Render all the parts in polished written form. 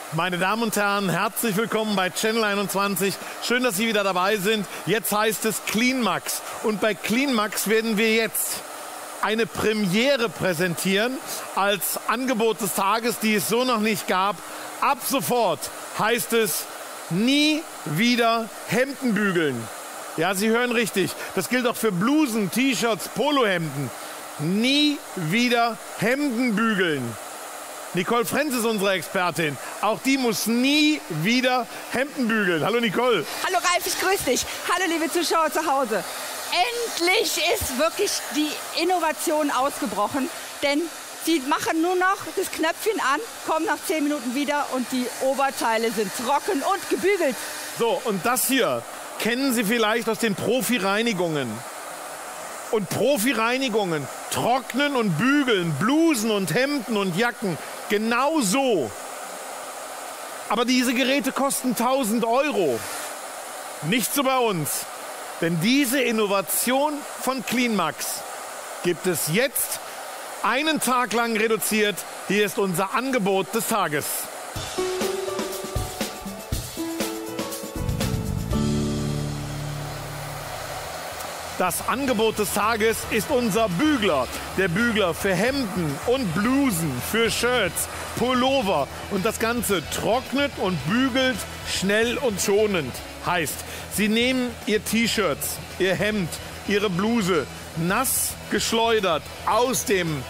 Meine Damen und Herren, herzlich willkommen bei Channel 21. Schön, dass Sie wieder dabei sind. Jetzt heißt es CleanMax. Und bei CleanMax werden wir jetzt eine Premiere präsentieren als Angebot des Tages, die es so noch nicht gab. Ab sofort heißt es nie wieder Hemden bügeln. Ja, Sie hören richtig. Das gilt auch für Blusen, T-Shirts, Polohemden. Nie wieder Hemden bügeln. Nicole Frenz ist unsere Expertin. Auch die muss nie wieder Hemden bügeln. Hallo Nicole. Hallo Ralf, ich grüße dich. Hallo liebe Zuschauer zu Hause. Endlich ist wirklich die Innovation ausgebrochen. Denn sie machen nur noch das Knöpfchen an, kommen nach 10 Minuten wieder und die Oberteile sind trocken und gebügelt. So, und das hier kennen Sie vielleicht aus den Profi-Reinigungen. Und Profi-Reinigungen trocknen und bügeln Blusen und Hemden und Jacken genau so. Aber diese Geräte kosten 1.000 €. Nicht so bei uns. Denn diese Innovation von CleanMax gibt es jetzt einen Tag lang reduziert. Hier ist unser Angebot des Tages. Das Angebot des Tages ist unser Bügler. Der Bügler für Hemden und Blusen, für Shirts, Pullover. Und das Ganze trocknet und bügelt schnell und schonend. Heißt, Sie nehmen Ihr T-Shirt, Ihr Hemd, Ihre Bluse nass geschleudert aus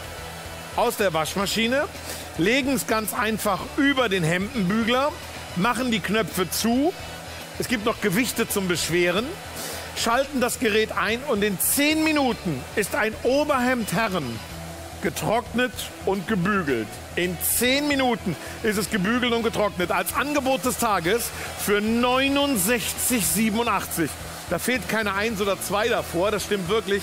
der Waschmaschine, legen es ganz einfach über den Hemdenbügler, machen die Knöpfe zu. Es gibt noch Gewichte zum Beschweren. Schalten das Gerät ein und in 10 Minuten ist ein Oberhemd Herren getrocknet und gebügelt. In 10 Minuten ist es gebügelt und getrocknet. Als Angebot des Tages für 69,87 €. Da fehlt keine 1 oder 2 davor, das stimmt wirklich.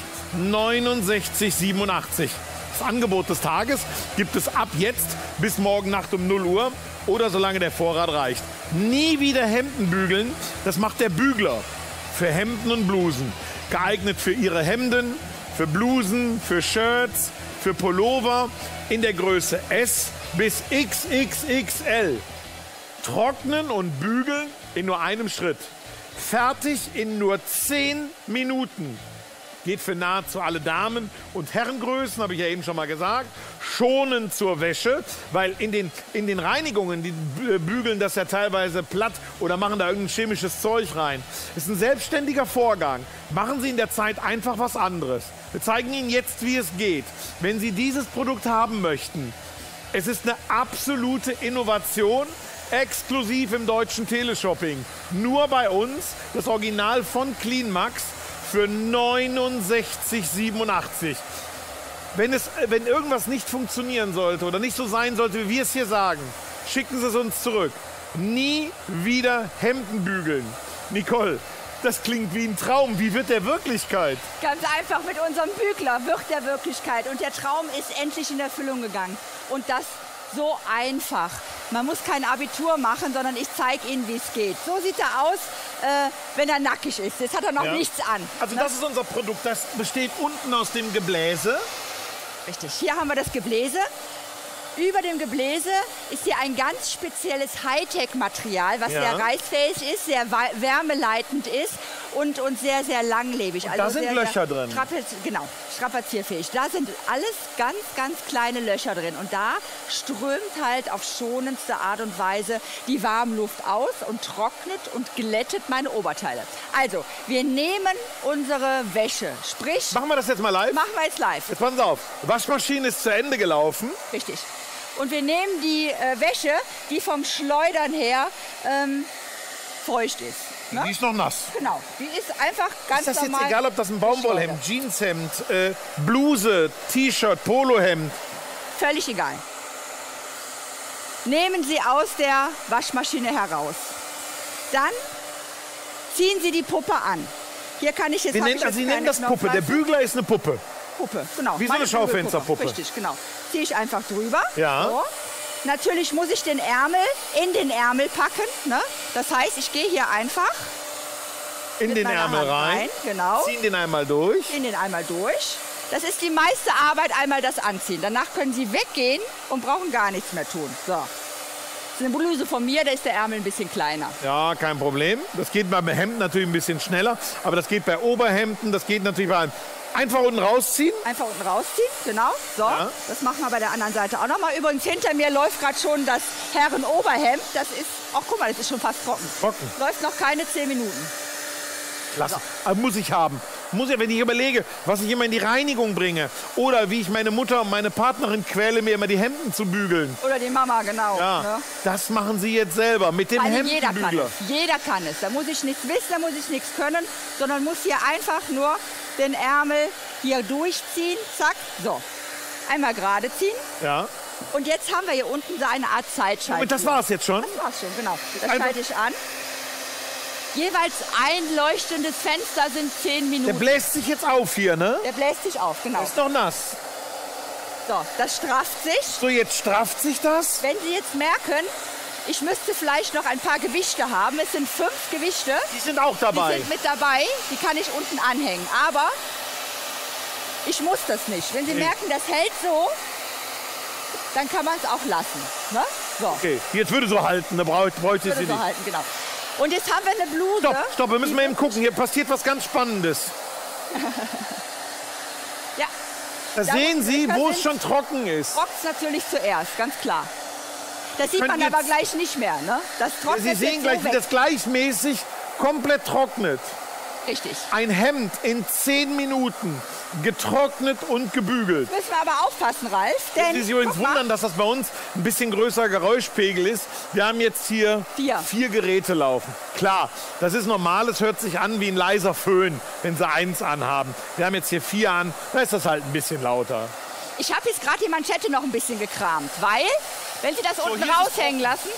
69,87 €. Das Angebot des Tages gibt es ab jetzt bis morgen Nacht um 0 Uhr oder solange der Vorrat reicht. Nie wieder Hemden bügeln, das macht der Bügler. Für Hemden und Blusen. Geeignet für Ihre Hemden, für Blusen, für Shirts, für Pullover in der Größe S bis XXXL. Trocknen und bügeln in nur einem Schritt. Fertig in nur 10 Minuten. Geht für nahezu alle Damen- und Herrengrößen, habe ich ja eben schon mal gesagt. Schonend zur Wäsche, weil in den Reinigungen, die bügeln das ja teilweise platt oder machen da irgendein chemisches Zeug rein. Das ist ein selbstständiger Vorgang. Machen Sie in der Zeit einfach was anderes. Wir zeigen Ihnen jetzt, wie es geht. Wenn Sie dieses Produkt haben möchten, es ist eine absolute Innovation, exklusiv im deutschen Teleshopping. Nur bei uns, das Original von CleanMax, für 69,87 €. Wenn irgendwas nicht funktionieren sollte oder nicht so sein sollte, wie wir es hier sagen, schicken Sie es uns zurück. Nie wieder Hemden bügeln. Nicole, das klingt wie ein Traum. Wie wird der Wirklichkeit? Ganz einfach, mit unserem Bügler wird der Wirklichkeit. Und der Traum ist endlich in Erfüllung gegangen. Und das so einfach. Man muss kein Abitur machen, sondern ich zeige Ihnen, wie es geht. So sieht er aus, wenn er nackig ist. Jetzt hat er noch nichts an. Also das ist unser Produkt. Das besteht unten aus dem Gebläse. Richtig. Hier haben wir das Gebläse. Über dem Gebläse ist hier ein ganz spezielles Hightech-Material, was sehr reißfähig ist, sehr wärmeleitend ist und sehr, sehr langlebig. Und da sind Löcher drin. Genau, strapazierfähig. Da sind alles ganz, ganz kleine Löcher drin. Und da strömt halt auf schonendste Art und Weise die Warmluft aus und trocknet und glättet meine Oberteile. Also, wir nehmen unsere Wäsche, sprich... Machen wir das jetzt mal live? Machen wir jetzt live. Jetzt passen Sie auf, Waschmaschine ist zu Ende gelaufen. Richtig. Und wir nehmen die Wäsche, die vom Schleudern her feucht ist. Ne? Die ist noch nass. Genau, die ist einfach ganz normal. Ist das jetzt egal, ob das ein Baumwollhemd, Jeanshemd, Bluse, T-Shirt, Polohemd? Völlig egal. Nehmen Sie aus der Waschmaschine heraus. Dann ziehen Sie die Puppe an. Hier kann ich jetzt... Sie nennen das Puppe. Der Bügler ist eine Puppe. Puppe, genau. Wie so eine Schaufensterpuppe. Richtig, genau. Ziehe ich einfach drüber. Ja. So. Natürlich muss ich den Ärmel in den Ärmel packen. Ne? Das heißt, ich gehe hier einfach in den Ärmel rein. Genau. Ziehen den einmal durch. Ziehen den einmal durch. Das ist die meiste Arbeit, einmal das Anziehen. Danach können Sie weggehen und brauchen gar nichts mehr tun. So. ist eine Bluse von mir, da ist der Ärmel ein bisschen kleiner. Ja, kein Problem. Das geht beim Hemd natürlich ein bisschen schneller, aber das geht bei Oberhemden, das geht natürlich bei allem. Einfach unten rausziehen. Einfach unten rausziehen, genau. So, ja. Das machen wir bei der anderen Seite auch nochmal. Übrigens, hinter mir läuft gerade schon das Herrenoberhemd. Das ist, ach guck mal, das ist schon fast trocken. Trocken. Läuft noch keine 10 Minuten. Klasse. So. Aber muss ich haben. Muss ja, wenn ich überlege, was ich immer in die Reinigung bringe oder wie ich meine Mutter und meine Partnerin quäle, mir immer die Hemden zu bügeln. Oder die Mama, genau. Ja, ne? Das machen Sie jetzt selber mit dem Hemdenbügler. Jeder kann es. Jeder kann es. Da muss ich nichts wissen, da muss ich nichts können, sondern muss hier einfach nur den Ärmel hier durchziehen. Zack, so. Einmal gerade ziehen. Ja. Und jetzt haben wir hier unten so eine Art Zeitschalter. Und das war's jetzt schon? Das war's schon, genau. Das schalte ich an. Jeweils ein leuchtendes Fenster sind 10 Minuten. Der bläst sich jetzt auf hier, ne? Der bläst sich auf, genau. Ist noch nass. So, das strafft sich. So, jetzt strafft sich das. Wenn Sie jetzt merken, ich müsste vielleicht noch ein paar Gewichte haben. Es sind 5 Gewichte. Die sind auch dabei. Die sind mit dabei. Die kann ich unten anhängen. Aber ich muss das nicht. Wenn Sie merken, das hält so, dann kann man es auch lassen. Ne? So. Okay, jetzt würde so halten. Da bräuchte sie nicht. So halten, genau. Und jetzt haben wir eine Bluse. Stopp, wir müssen mal eben gucken. Hier passiert was ganz Spannendes. Ja. Da sehen Sie, wo es schon trocken ist. Trockt natürlich zuerst, ganz klar. Das sieht man aber gleich nicht mehr. Ne? Das trocknet Sie sehen gleich, wie das gleichmäßig komplett trocknet. Richtig. Ein Hemd in 10 Minuten. Getrocknet und gebügelt. Müssen wir aber aufpassen, Ralf. Denn Sie sich übrigens wundern, dass das bei uns ein bisschen größer Geräuschpegel ist. Wir haben jetzt hier 4 Geräte laufen. Klar, das ist normal. Es hört sich an wie ein leiser Föhn, wenn Sie 1 anhaben. Wir haben jetzt hier 4 an. Da ist das halt ein bisschen lauter. Ich habe jetzt gerade die Manschette noch ein bisschen gekramt, weil, wenn Sie das unten raushängen lassen...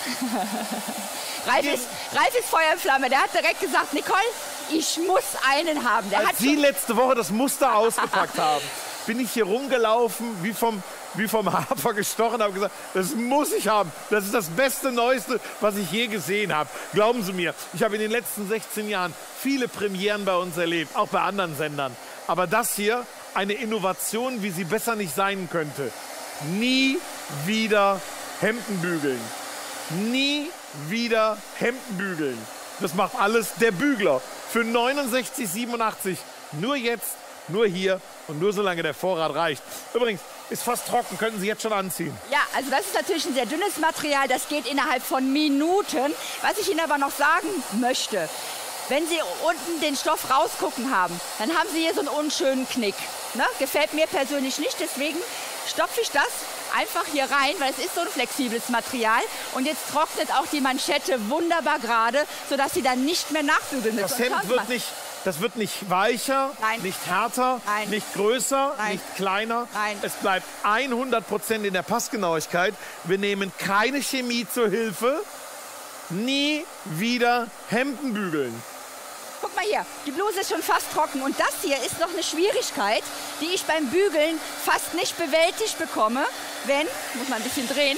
Ralf ist Feuer und Flamme. Der hat direkt gesagt, Nicole, ich muss einen haben. Als Sie letzte Woche das Muster ausgepackt haben, bin ich hier rumgelaufen, wie vom Hafer gestochen, habe gesagt, das muss ich haben. Das ist das beste, Neueste, was ich je gesehen habe. Glauben Sie mir, ich habe in den letzten 16 Jahren viele Premieren bei uns erlebt, auch bei anderen Sendern. Aber das hier, eine Innovation, wie sie besser nicht sein könnte. Nie wieder Hemden bügeln. Nie wieder Hemden bügeln. Das macht alles der Bügler. Für 69,87. Nur jetzt, nur hier und nur solange der Vorrat reicht. Übrigens, ist fast trocken, könnten Sie jetzt schon anziehen. Ja, also das ist natürlich ein sehr dünnes Material. Das geht innerhalb von Minuten. Was ich Ihnen aber noch sagen möchte, wenn Sie unten den Stoff rausgucken haben, dann haben Sie hier so einen unschönen Knick. Ne? Gefällt mir persönlich nicht, deswegen stopfe ich das einfach hier rein, weil es ist so ein flexibles Material. Und jetzt trocknet auch die Manschette wunderbar gerade, sodass Sie dann nicht mehr nachbügeln müssen. Das Hemd wird nicht weicher, nicht härter, nicht größer, nicht kleiner. Es bleibt 100% in der Passgenauigkeit. Wir nehmen keine Chemie zur Hilfe. Nie wieder Hemden bügeln. Guck mal hier, die Bluse ist schon fast trocken und das hier ist noch eine Schwierigkeit, die ich beim Bügeln fast nicht bewältigt bekomme, muss man ein bisschen drehen,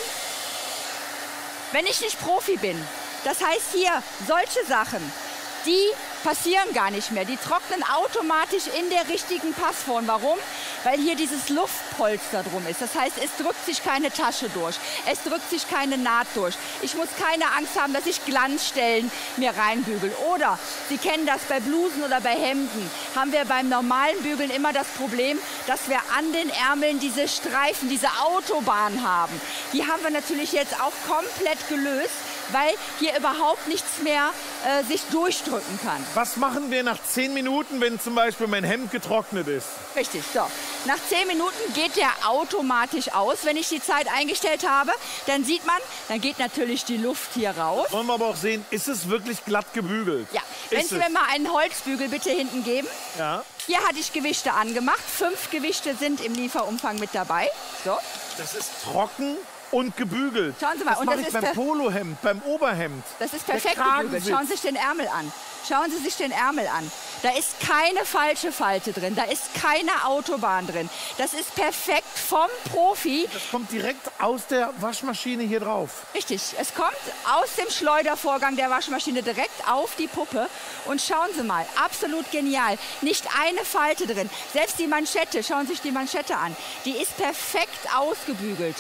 wenn ich nicht Profi bin. Das heißt hier, solche Sachen, die passieren gar nicht mehr. Die trocknen automatisch in der richtigen Passform. Warum? Weil hier dieses Luftpolster drum ist. Das heißt, es drückt sich keine Tasche durch. Es drückt sich keine Naht durch. Ich muss keine Angst haben, dass ich Glanzstellen mir reinbügel. Oder, Sie kennen das bei Blusen oder bei Hemden, haben wir beim normalen Bügeln immer das Problem, dass wir an den Ärmeln diese Streifen, diese Autobahn haben. Die haben wir natürlich jetzt auch komplett gelöst, weil hier überhaupt nichts mehr sich durchdrücken kann. Was machen wir nach 10 Minuten, wenn zum Beispiel mein Hemd getrocknet ist? Richtig, so. Nach 10 Minuten geht der automatisch aus. Wenn ich die Zeit eingestellt habe, dann sieht man, dann geht natürlich die Luft hier raus. Wollen wir aber auch sehen, ist es wirklich glatt gebügelt? Ja, wenn Sie mir mal einen Holzbügel bitte hinten geben. Ja. Hier hatte ich Gewichte angemacht. 5 Gewichte sind im Lieferumfang mit dabei. So. Das ist trocken und gebügelt. Schauen Sie mal. Das mache ich beim Polohemd, beim Oberhemd. Das ist perfekt gebügelt. Schauen Sie sich den Ärmel an. Schauen Sie sich den Ärmel an. Da ist keine falsche Falte drin. Da ist keine Autobahn drin. Das ist perfekt vom Profi. Das kommt direkt aus der Waschmaschine hier drauf. Richtig. Es kommt aus dem Schleudervorgang der Waschmaschine direkt auf die Puppe. Und schauen Sie mal, absolut genial. Nicht eine Falte drin. Selbst die Manschette, schauen Sie sich die Manschette an. Die ist perfekt ausgebügelt.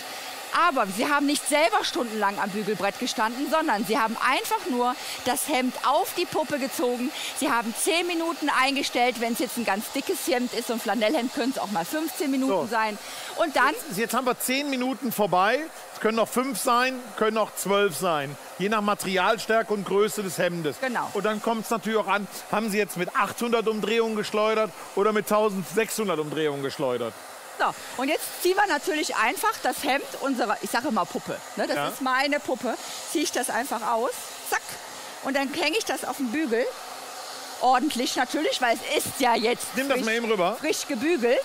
Aber Sie haben nicht selber stundenlang am Bügelbrett gestanden, sondern Sie haben einfach nur das Hemd auf die Puppe gezogen. Sie haben 10 Minuten eingestellt, wenn es jetzt ein ganz dickes Hemd ist, und Flanellhemd können es auch mal 15 Minuten sein. Und dann... Jetzt haben wir 10 Minuten vorbei. Es können noch 5 sein, können auch 12 sein. Je nach Materialstärke und Größe des Hemdes. Genau. Und dann kommt es natürlich auch an, haben Sie jetzt mit 800 Umdrehungen geschleudert oder mit 1600 Umdrehungen geschleudert? So, und jetzt ziehen wir natürlich einfach das Hemd unserer, ich sage immer Puppe, ne, das ist meine Puppe, ziehe ich das einfach aus, zack, und dann hänge ich das auf den Bügel, ordentlich natürlich, weil es ist ja jetzt frisch gebügelt.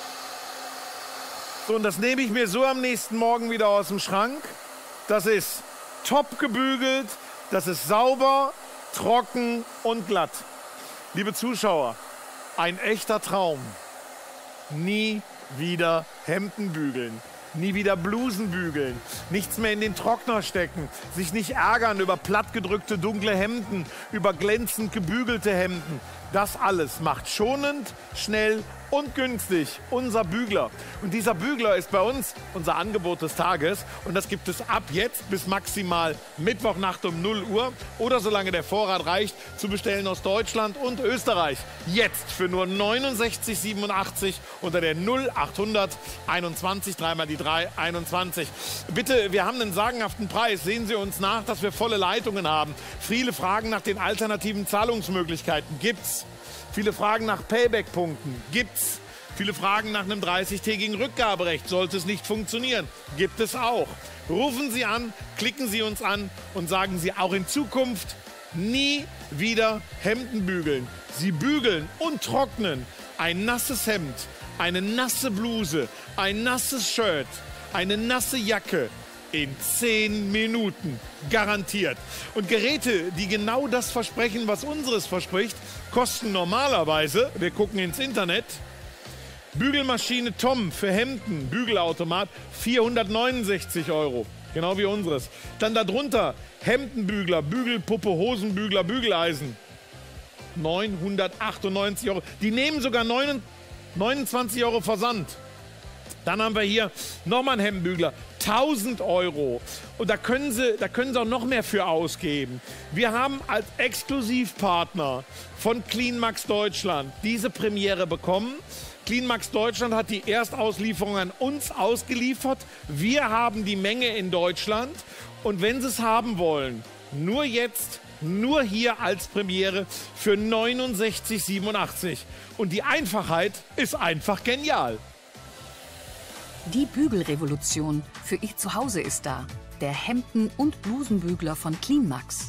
So, und das nehme ich mir so am nächsten Morgen wieder aus dem Schrank. Das ist top gebügelt, das ist sauber, trocken und glatt. Liebe Zuschauer, ein echter Traum. Nie wieder Hemden bügeln, nie wieder Blusen bügeln, nichts mehr in den Trockner stecken, sich nicht ärgern über plattgedrückte dunkle Hemden, über glänzend gebügelte Hemden. Das alles macht schonend, schnell und günstig unser Bügler. Und dieser Bügler ist bei uns unser Angebot des Tages. Und das gibt es ab jetzt bis maximal Mittwochnacht um 0 Uhr oder solange der Vorrat reicht, zu bestellen aus Deutschland und Österreich. Jetzt für nur 69,87 unter der 0800 21 3 mal die 3 21. Bitte, wir haben einen sagenhaften Preis. Sehen Sie uns nach, dass wir volle Leitungen haben. Viele Fragen nach den alternativen Zahlungsmöglichkeiten gibt's. Viele Fragen nach Payback-Punkten gibt's. Viele Fragen nach einem 30-tägigen Rückgaberecht. Sollte es nicht funktionieren, gibt es auch. Rufen Sie an, klicken Sie uns an und sagen Sie auch in Zukunft nie wieder Hemden bügeln. Sie bügeln und trocknen ein nasses Hemd, eine nasse Bluse, ein nasses Shirt, eine nasse Jacke in 10 Minuten. Garantiert. Und Geräte, die genau das versprechen, was unseres verspricht, kosten normalerweise, wir gucken ins Internet, Bügelmaschine Tom für Hemden, Bügelautomat, 469 €. Genau wie unseres. Dann darunter Hemdenbügler, Bügelpuppe, Hosenbügler, Bügeleisen. 998 €. Die nehmen sogar 29 € Versand. Dann haben wir hier nochmal einen Hemdenbügler, 1000 €. Und da können Sie auch noch mehr für ausgeben. Wir haben als Exklusivpartner von CleanMax Deutschland diese Premiere bekommen. CleanMax Deutschland hat die Erstauslieferung an uns ausgeliefert. Wir haben die Menge in Deutschland. Und wenn Sie es haben wollen, nur jetzt, nur hier als Premiere für 69,87. Und die Einfachheit ist einfach genial. Die Bügelrevolution für Ihr Zuhause ist da. Der Hemden- und Blusenbügler von CleanMax.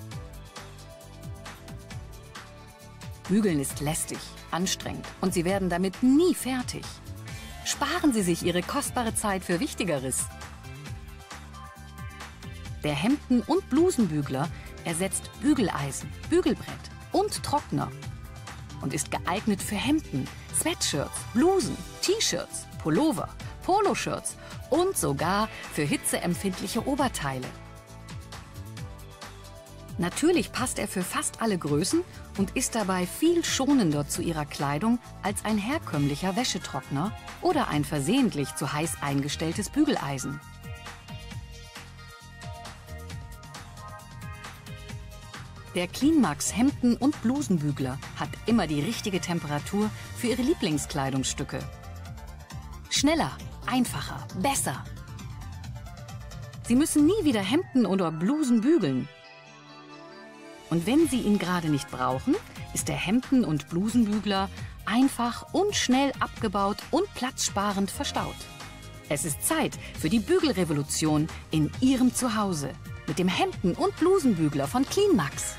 Bügeln ist lästig, anstrengend und Sie werden damit nie fertig. Sparen Sie sich Ihre kostbare Zeit für Wichtigeres. Der Hemden- und Blusenbügler ersetzt Bügeleisen, Bügelbrett und Trockner und ist geeignet für Hemden, Sweatshirts, Blusen, T-Shirts, Pullover, Poloshirts und sogar für hitzeempfindliche Oberteile. Natürlich passt er für fast alle Größen und ist dabei viel schonender zu Ihrer Kleidung als ein herkömmlicher Wäschetrockner oder ein versehentlich zu heiß eingestelltes Bügeleisen. Der CleanMax Hemden- und Blusenbügler hat immer die richtige Temperatur für Ihre Lieblingskleidungsstücke. Schneller, einfacher, besser. Sie müssen nie wieder Hemden oder Blusen bügeln. Und wenn Sie ihn gerade nicht brauchen, ist der Hemden- und Blusenbügler einfach und schnell abgebaut und platzsparend verstaut. Es ist Zeit für die Bügelrevolution in Ihrem Zuhause mit dem Hemden- und Blusenbügler von CleanMax.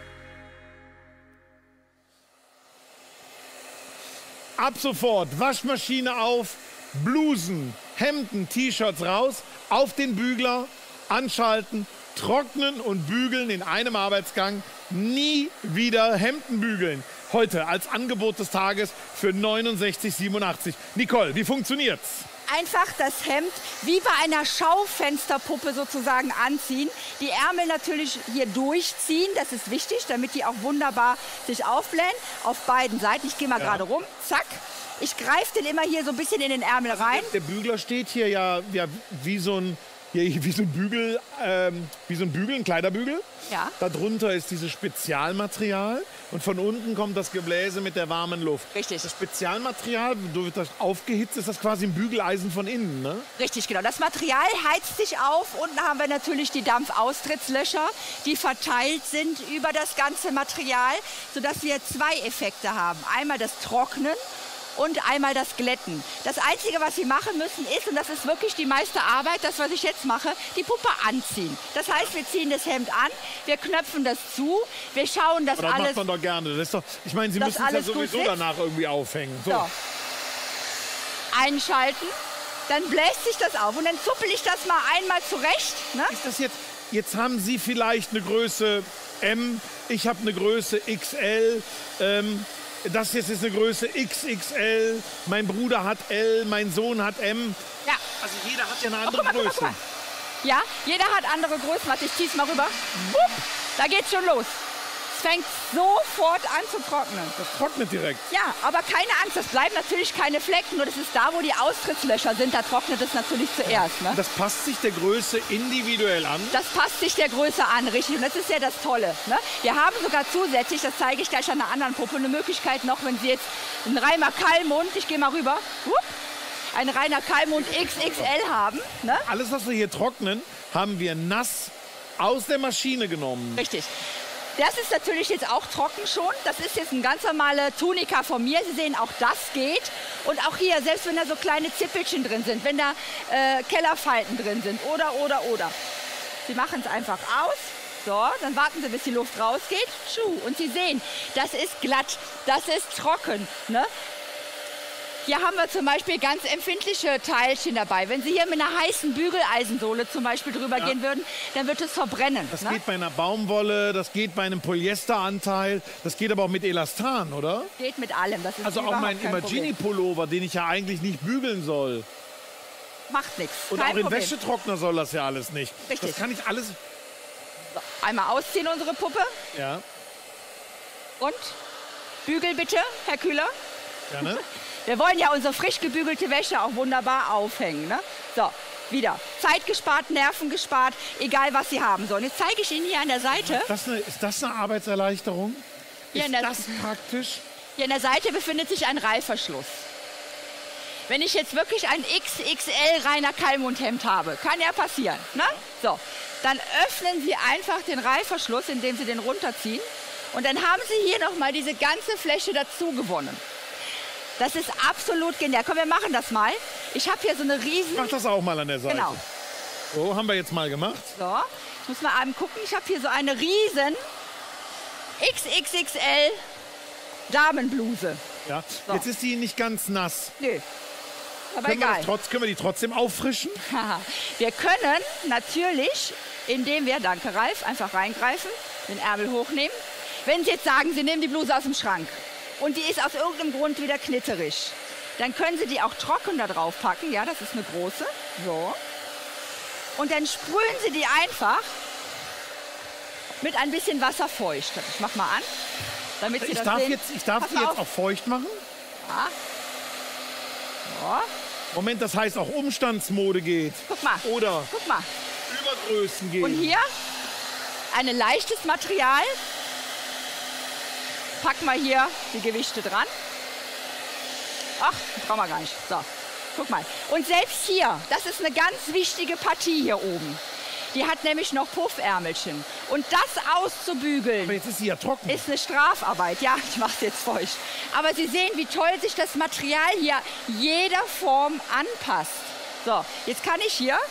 Ab sofort Waschmaschine auf, Blusen, Hemden, T-Shirts raus, auf den Bügler, anschalten, trocknen und bügeln in einem Arbeitsgang. Nie wieder Hemden bügeln. Heute als Angebot des Tages für 69,87. Nicole, wie funktioniert's? einfach das Hemd wie bei einer Schaufensterpuppe sozusagen anziehen. Die Ärmel natürlich hier durchziehen, das ist wichtig, damit die auch wunderbar sich aufblähen. Auf beiden Seiten, ich gehe mal gerade rum, zack. Ich greife den immer hier so ein bisschen in den Ärmel rein. Der Bügler steht hier ja wie so ein Bügel, ein Kleiderbügel. Ja. Darunter ist dieses Spezialmaterial und von unten kommt das Gebläse mit der warmen Luft. Richtig. Das Spezialmaterial, wird das aufgehitzt, ist das quasi ein Bügeleisen von innen, ne? Richtig, genau. Das Material heizt sich auf. Unten haben wir natürlich die Dampfaustrittslöcher, die verteilt sind über das ganze Material, sodass wir zwei Effekte haben. Einmal das Trocknen und einmal das Glätten. Das Einzige, was Sie machen müssen, ist, und das ist wirklich die meiste Arbeit, das, was ich jetzt mache, die Puppe anziehen. Das heißt, wir ziehen das Hemd an, wir knöpfen das zu, wir schauen, dass das alles... macht man doch gerne. Das ist doch, ich meine, Sie müssen es ja sowieso danach irgendwie aufhängen. So. Einschalten, dann bläst sich das auf und dann zuppel ich das mal einmal zurecht. Ne? Ist das jetzt haben Sie vielleicht eine Größe M, ich habe eine Größe XL, das jetzt ist eine Größe XXL, mein Bruder hat L, mein Sohn hat M. Ja. Also jeder hat ja eine andere Guck mal. Größe. Ja, jeder hat andere Größen. Warte, ich zieh's mal rüber. Wupp, da geht's schon los. Es fängt sofort an zu trocknen. Das trocknet direkt. Ja, aber keine Angst, es bleiben natürlich keine Flecken, nur das ist da, wo die Austrittslöcher sind, da trocknet es natürlich zuerst. Ne? Das passt sich der Größe individuell an? Das passt sich der Größe an, richtig. Und das ist ja das Tolle. Ne? Wir haben sogar zusätzlich, das zeige ich gleich an einer anderen Puppe, eine Möglichkeit noch, wenn Sie jetzt einen Reimer Kallmund, ich gehe mal rüber, einen Rainer Kallmund XXL haben. Ne? Alles, was wir hier trocknen, haben wir nass aus der Maschine genommen. Richtig. Das ist natürlich jetzt auch trocken schon. Das ist jetzt ein ganz normale Tunika von mir. Sie sehen, auch das geht. Und auch hier, selbst wenn da so kleine Zippelchen drin sind, wenn da Kellerfalten drin sind oder. Sie machen es einfach aus. So, dann warten Sie, bis die Luft rausgeht. Und Sie sehen, das ist glatt, das ist trocken. Ne? Hier haben wir zum Beispiel ganz empfindliche Teilchen dabei. Wenn Sie hier mit einer heißen Bügeleisensohle zum Beispiel drüber gehen würden, dann wird es verbrennen. Das geht bei einer Baumwolle, das geht bei einem Polyesteranteil, das geht aber auch mit Elastan, oder? Geht mit allem. Das ist also auch mein Imagini-Pullover, den ich ja eigentlich nicht bügeln soll. Macht nichts. Und auch im Wäschetrockner soll das ja alles nicht. Richtig. Das kann ich alles... So, einmal ausziehen, unsere Puppe. Ja. Und bügel bitte, Herr Kühler. Gerne. Wir wollen ja unsere frisch gebügelte Wäsche auch wunderbar aufhängen. Ne? So, wieder. Zeit gespart, Nerven gespart, egal was Sie haben sollen. Jetzt zeige ich Ihnen hier an der Seite. Ist das eine Arbeitserleichterung? Hier ist das praktisch? Hier an der Seite befindet sich ein Reißverschluss. Wenn ich jetzt wirklich ein XXL Rainer Kallmund Hemd habe, kann ja passieren. Ne? So, dann öffnen Sie einfach den Reißverschluss, indem Sie den runterziehen. Und dann haben Sie hier nochmal diese ganze Fläche dazu gewonnen. Das ist absolut genial. Komm, wir machen das mal. Ich habe hier so eine riesen... Mach das auch mal an der Seite. Genau. So, haben wir jetzt mal gemacht. So, ich muss mal eben gucken. Ich habe hier so eine riesen XXXL Damenbluse. Ja. So. Jetzt ist die nicht ganz nass. Nö, aber Können egal. wir die trotzdem auffrischen? Wir können natürlich, indem wir, danke Ralf, einfach reingreifen, den Ärmel hochnehmen. Wenn Sie jetzt sagen, Sie nehmen die Bluse aus dem Schrank und die ist aus irgendeinem Grund wieder knitterig, dann können Sie die auch trocken da drauf packen. Ja, das ist eine große. So. Und dann sprühen Sie die einfach mit ein bisschen Wasser feucht. Ich mach mal an, damit Sie das sehen. Ich darf die jetzt auch feucht machen? Ja. So. Moment, das heißt auch Umstandsmode geht. Guck mal. Oder Guck mal. Übergrößen gehen. Und hier ein leichtes Material. Packen wir hier die Gewichte dran. Ach, das brauchen wir gar nicht. So, guck mal. Und selbst hier, das ist eine ganz wichtige Partie hier oben. Die hat nämlich noch Puffärmelchen. Und das auszubügeln, aber jetzt ist sie ja trocken. Ist eine Strafarbeit. Ja, ich mache es jetzt feucht. Aber Sie sehen, wie toll sich das Material hier jeder Form anpasst. So, jetzt kann ich hier,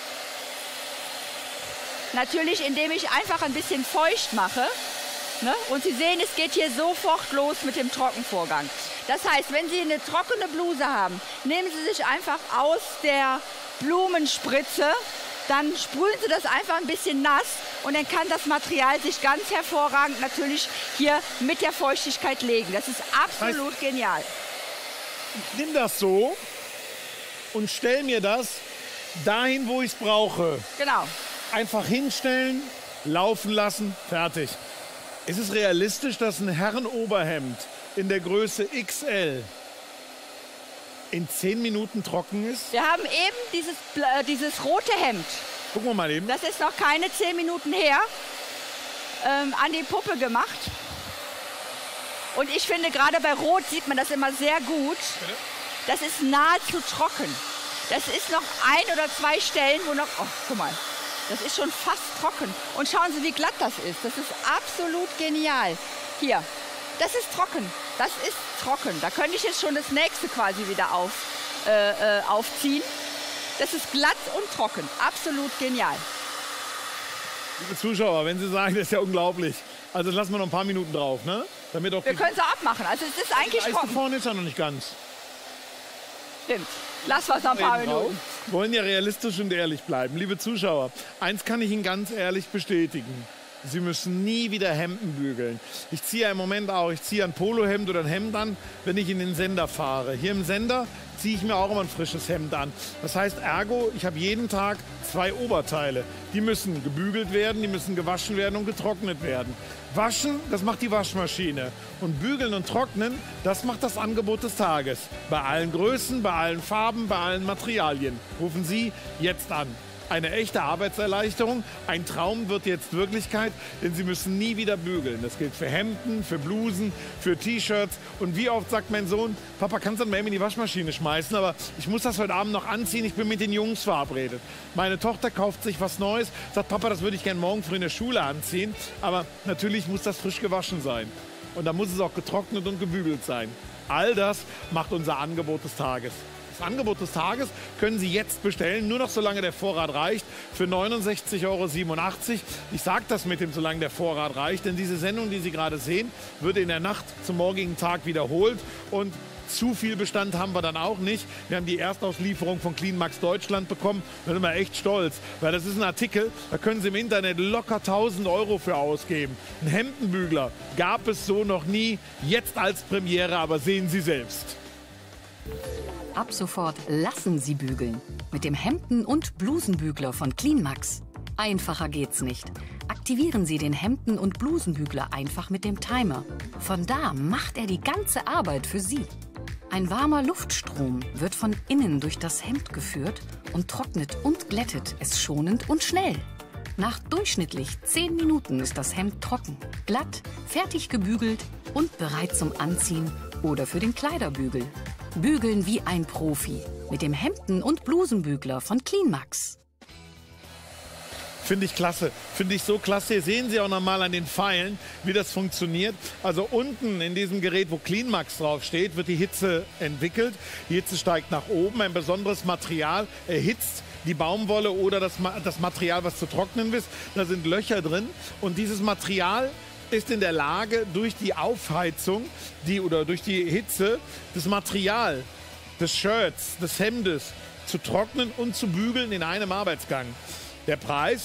natürlich indem ich einfach ein bisschen feucht mache, ne? Und Sie sehen, es geht hier sofort los mit dem Trockenvorgang. Das heißt, wenn Sie eine trockene Bluse haben, nehmen Sie sich einfach aus der Blumenspritze, dann sprühen Sie das einfach ein bisschen nass und dann kann das Material sich ganz hervorragend natürlich hier mit der Feuchtigkeit legen. Das ist absolut genial. Ich nehme das so und stelle mir das dahin, wo ich es brauche. Genau. Einfach hinstellen, laufen lassen, fertig. Ist es realistisch, dass ein Herrenoberhemd in der Größe XL in 10 Minuten trocken ist? Wir haben eben dieses rote Hemd. Gucken wir mal eben. Das ist noch keine 10 Minuten her. An die Puppe gemacht. Und ich finde, gerade bei Rot sieht man das immer sehr gut. Das ist nahezu trocken. Das ist noch 1 oder 2 Stellen, wo noch... Oh, guck mal. Das ist schon fast trocken. Und schauen Sie, wie glatt das ist. Das ist absolut genial. Hier, das ist trocken. Das ist trocken. Da könnte ich jetzt schon das nächste quasi wieder aufziehen. Das ist glatt und trocken. Absolut genial. Liebe Zuschauer, wenn Sie sagen, das ist ja unglaublich. Also lassen wir noch ein paar Minuten drauf, ne? Damit auch wir können es auch abmachen. Also es ist eigentlich trocken. Vorne ist ja noch nicht ganz. Stimmt. Lass was noch ein paar Minuten. Wir wollen ja realistisch und ehrlich bleiben. Liebe Zuschauer, eins kann ich Ihnen ganz ehrlich bestätigen. Sie müssen nie wieder Hemden bügeln. Ich ziehe im Moment auch, ich ziehe ein Polohemd oder ein Hemd an, wenn ich in den Sender fahre. Hier im Sender ziehe ich mir auch immer ein frisches Hemd an. Das heißt, ergo, ich habe jeden Tag 2 Oberteile. Die müssen gebügelt werden, die müssen gewaschen werden und getrocknet werden. Waschen, das macht die Waschmaschine. Und bügeln und trocknen, das macht das Angebot des Tages. Bei allen Größen, bei allen Farben, bei allen Materialien. Rufen Sie jetzt an. Eine echte Arbeitserleichterung. Ein Traum wird jetzt Wirklichkeit, denn Sie müssen nie wieder bügeln. Das gilt für Hemden, für Blusen, für T-Shirts. Und wie oft sagt mein Sohn, Papa, kannst du mal eben in die Waschmaschine schmeißen, aber ich muss das heute Abend noch anziehen, ich bin mit den Jungs verabredet. Meine Tochter kauft sich was Neues, sagt, Papa, das würde ich gerne morgen früh in der Schule anziehen, aber natürlich muss das frisch gewaschen sein. Und da muss es auch getrocknet und gebügelt sein. All das macht unser Angebot des Tages. Das Angebot des Tages können Sie jetzt bestellen, nur noch solange der Vorrat reicht, für 69,87 €. Ich sage das mit dem solange der Vorrat reicht, denn diese Sendung, die Sie gerade sehen, wird in der Nacht zum morgigen Tag wiederholt und zu viel Bestand haben wir dann auch nicht. Wir haben die Erstauslieferung von CleanMax Deutschland bekommen. Da sind wir echt stolz, weil das ist ein Artikel, da können Sie im Internet locker 1.000 € für ausgeben. Ein Hemdenbügler gab es so noch nie, jetzt als Premiere, aber sehen Sie selbst. Ab sofort lassen Sie bügeln. Mit dem Hemden- und Blusenbügler von CleanMax. Einfacher geht's nicht. Aktivieren Sie den Hemden- und Blusenbügler einfach mit dem Timer. Von da macht er die ganze Arbeit für Sie. Ein warmer Luftstrom wird von innen durch das Hemd geführt und trocknet und glättet es schonend und schnell. Nach durchschnittlich 10 Minuten ist das Hemd trocken, glatt, fertig gebügelt und bereit zum Anziehen oder für den Kleiderbügel. Bügeln wie ein Profi mit dem Hemden- und Blusenbügler von CleanMax. Finde ich klasse. Finde ich so klasse. Hier sehen Sie auch noch mal an den Pfeilen, wie das funktioniert. Also unten in diesem Gerät, wo CleanMax draufsteht, wird die Hitze entwickelt. Die Hitze steigt nach oben. Ein besonderes Material erhitzt die Baumwolle oder das Material, was zu trocknen ist. Da sind Löcher drin. Und dieses Material ist in der Lage, durch die Aufheizung oder durch die Hitze das Material des Shirts, des Hemdes zu trocknen und zu bügeln in einem Arbeitsgang. Der Preis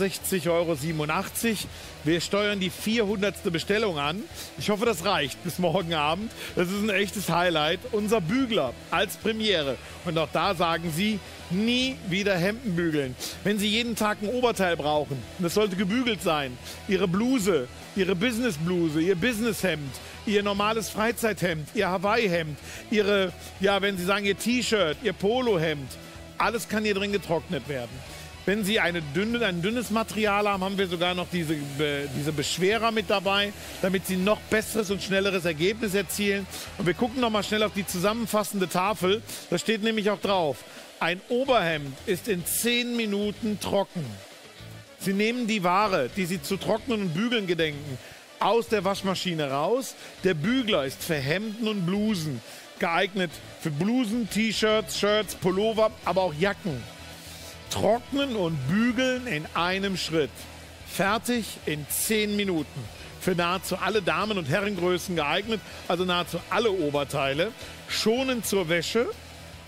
69,87 €. Wir steuern die 400. Bestellung an. Ich hoffe, das reicht bis morgen Abend. Das ist ein echtes Highlight. Unser Bügler als Premiere. Und auch da sagen Sie, nie wieder Hemden bügeln. Wenn Sie jeden Tag ein Oberteil brauchen, und das sollte gebügelt sein, Ihre Bluse, Ihre Businessbluse, Ihr Businesshemd, Ihr normales Freizeithemd, Ihr Hawaii-Hemd, wenn Sie sagen, Ihr T-Shirt, Ihr Polohemd, alles kann hier drin getrocknet werden. Wenn Sie ein dünnes Material haben, haben wir sogar noch diese Beschwerer mit dabei, damit Sie noch besseres und schnelleres Ergebnis erzielen. Und wir gucken noch mal schnell auf die zusammenfassende Tafel. Da steht nämlich auch drauf, ein Oberhemd ist in 10 Minuten trocken. Sie nehmen die Ware, die Sie zu trocknen und bügeln gedenken, aus der Waschmaschine raus. Der Bügler ist für Hemden und Blusen geeignet, für Blusen, T-Shirts, Shirts, Pullover, aber auch Jacken. Trocknen und bügeln in einem Schritt. Fertig in 10 Minuten. Für nahezu alle Damen- und Herrengrößen geeignet, also nahezu alle Oberteile. Schonend zur Wäsche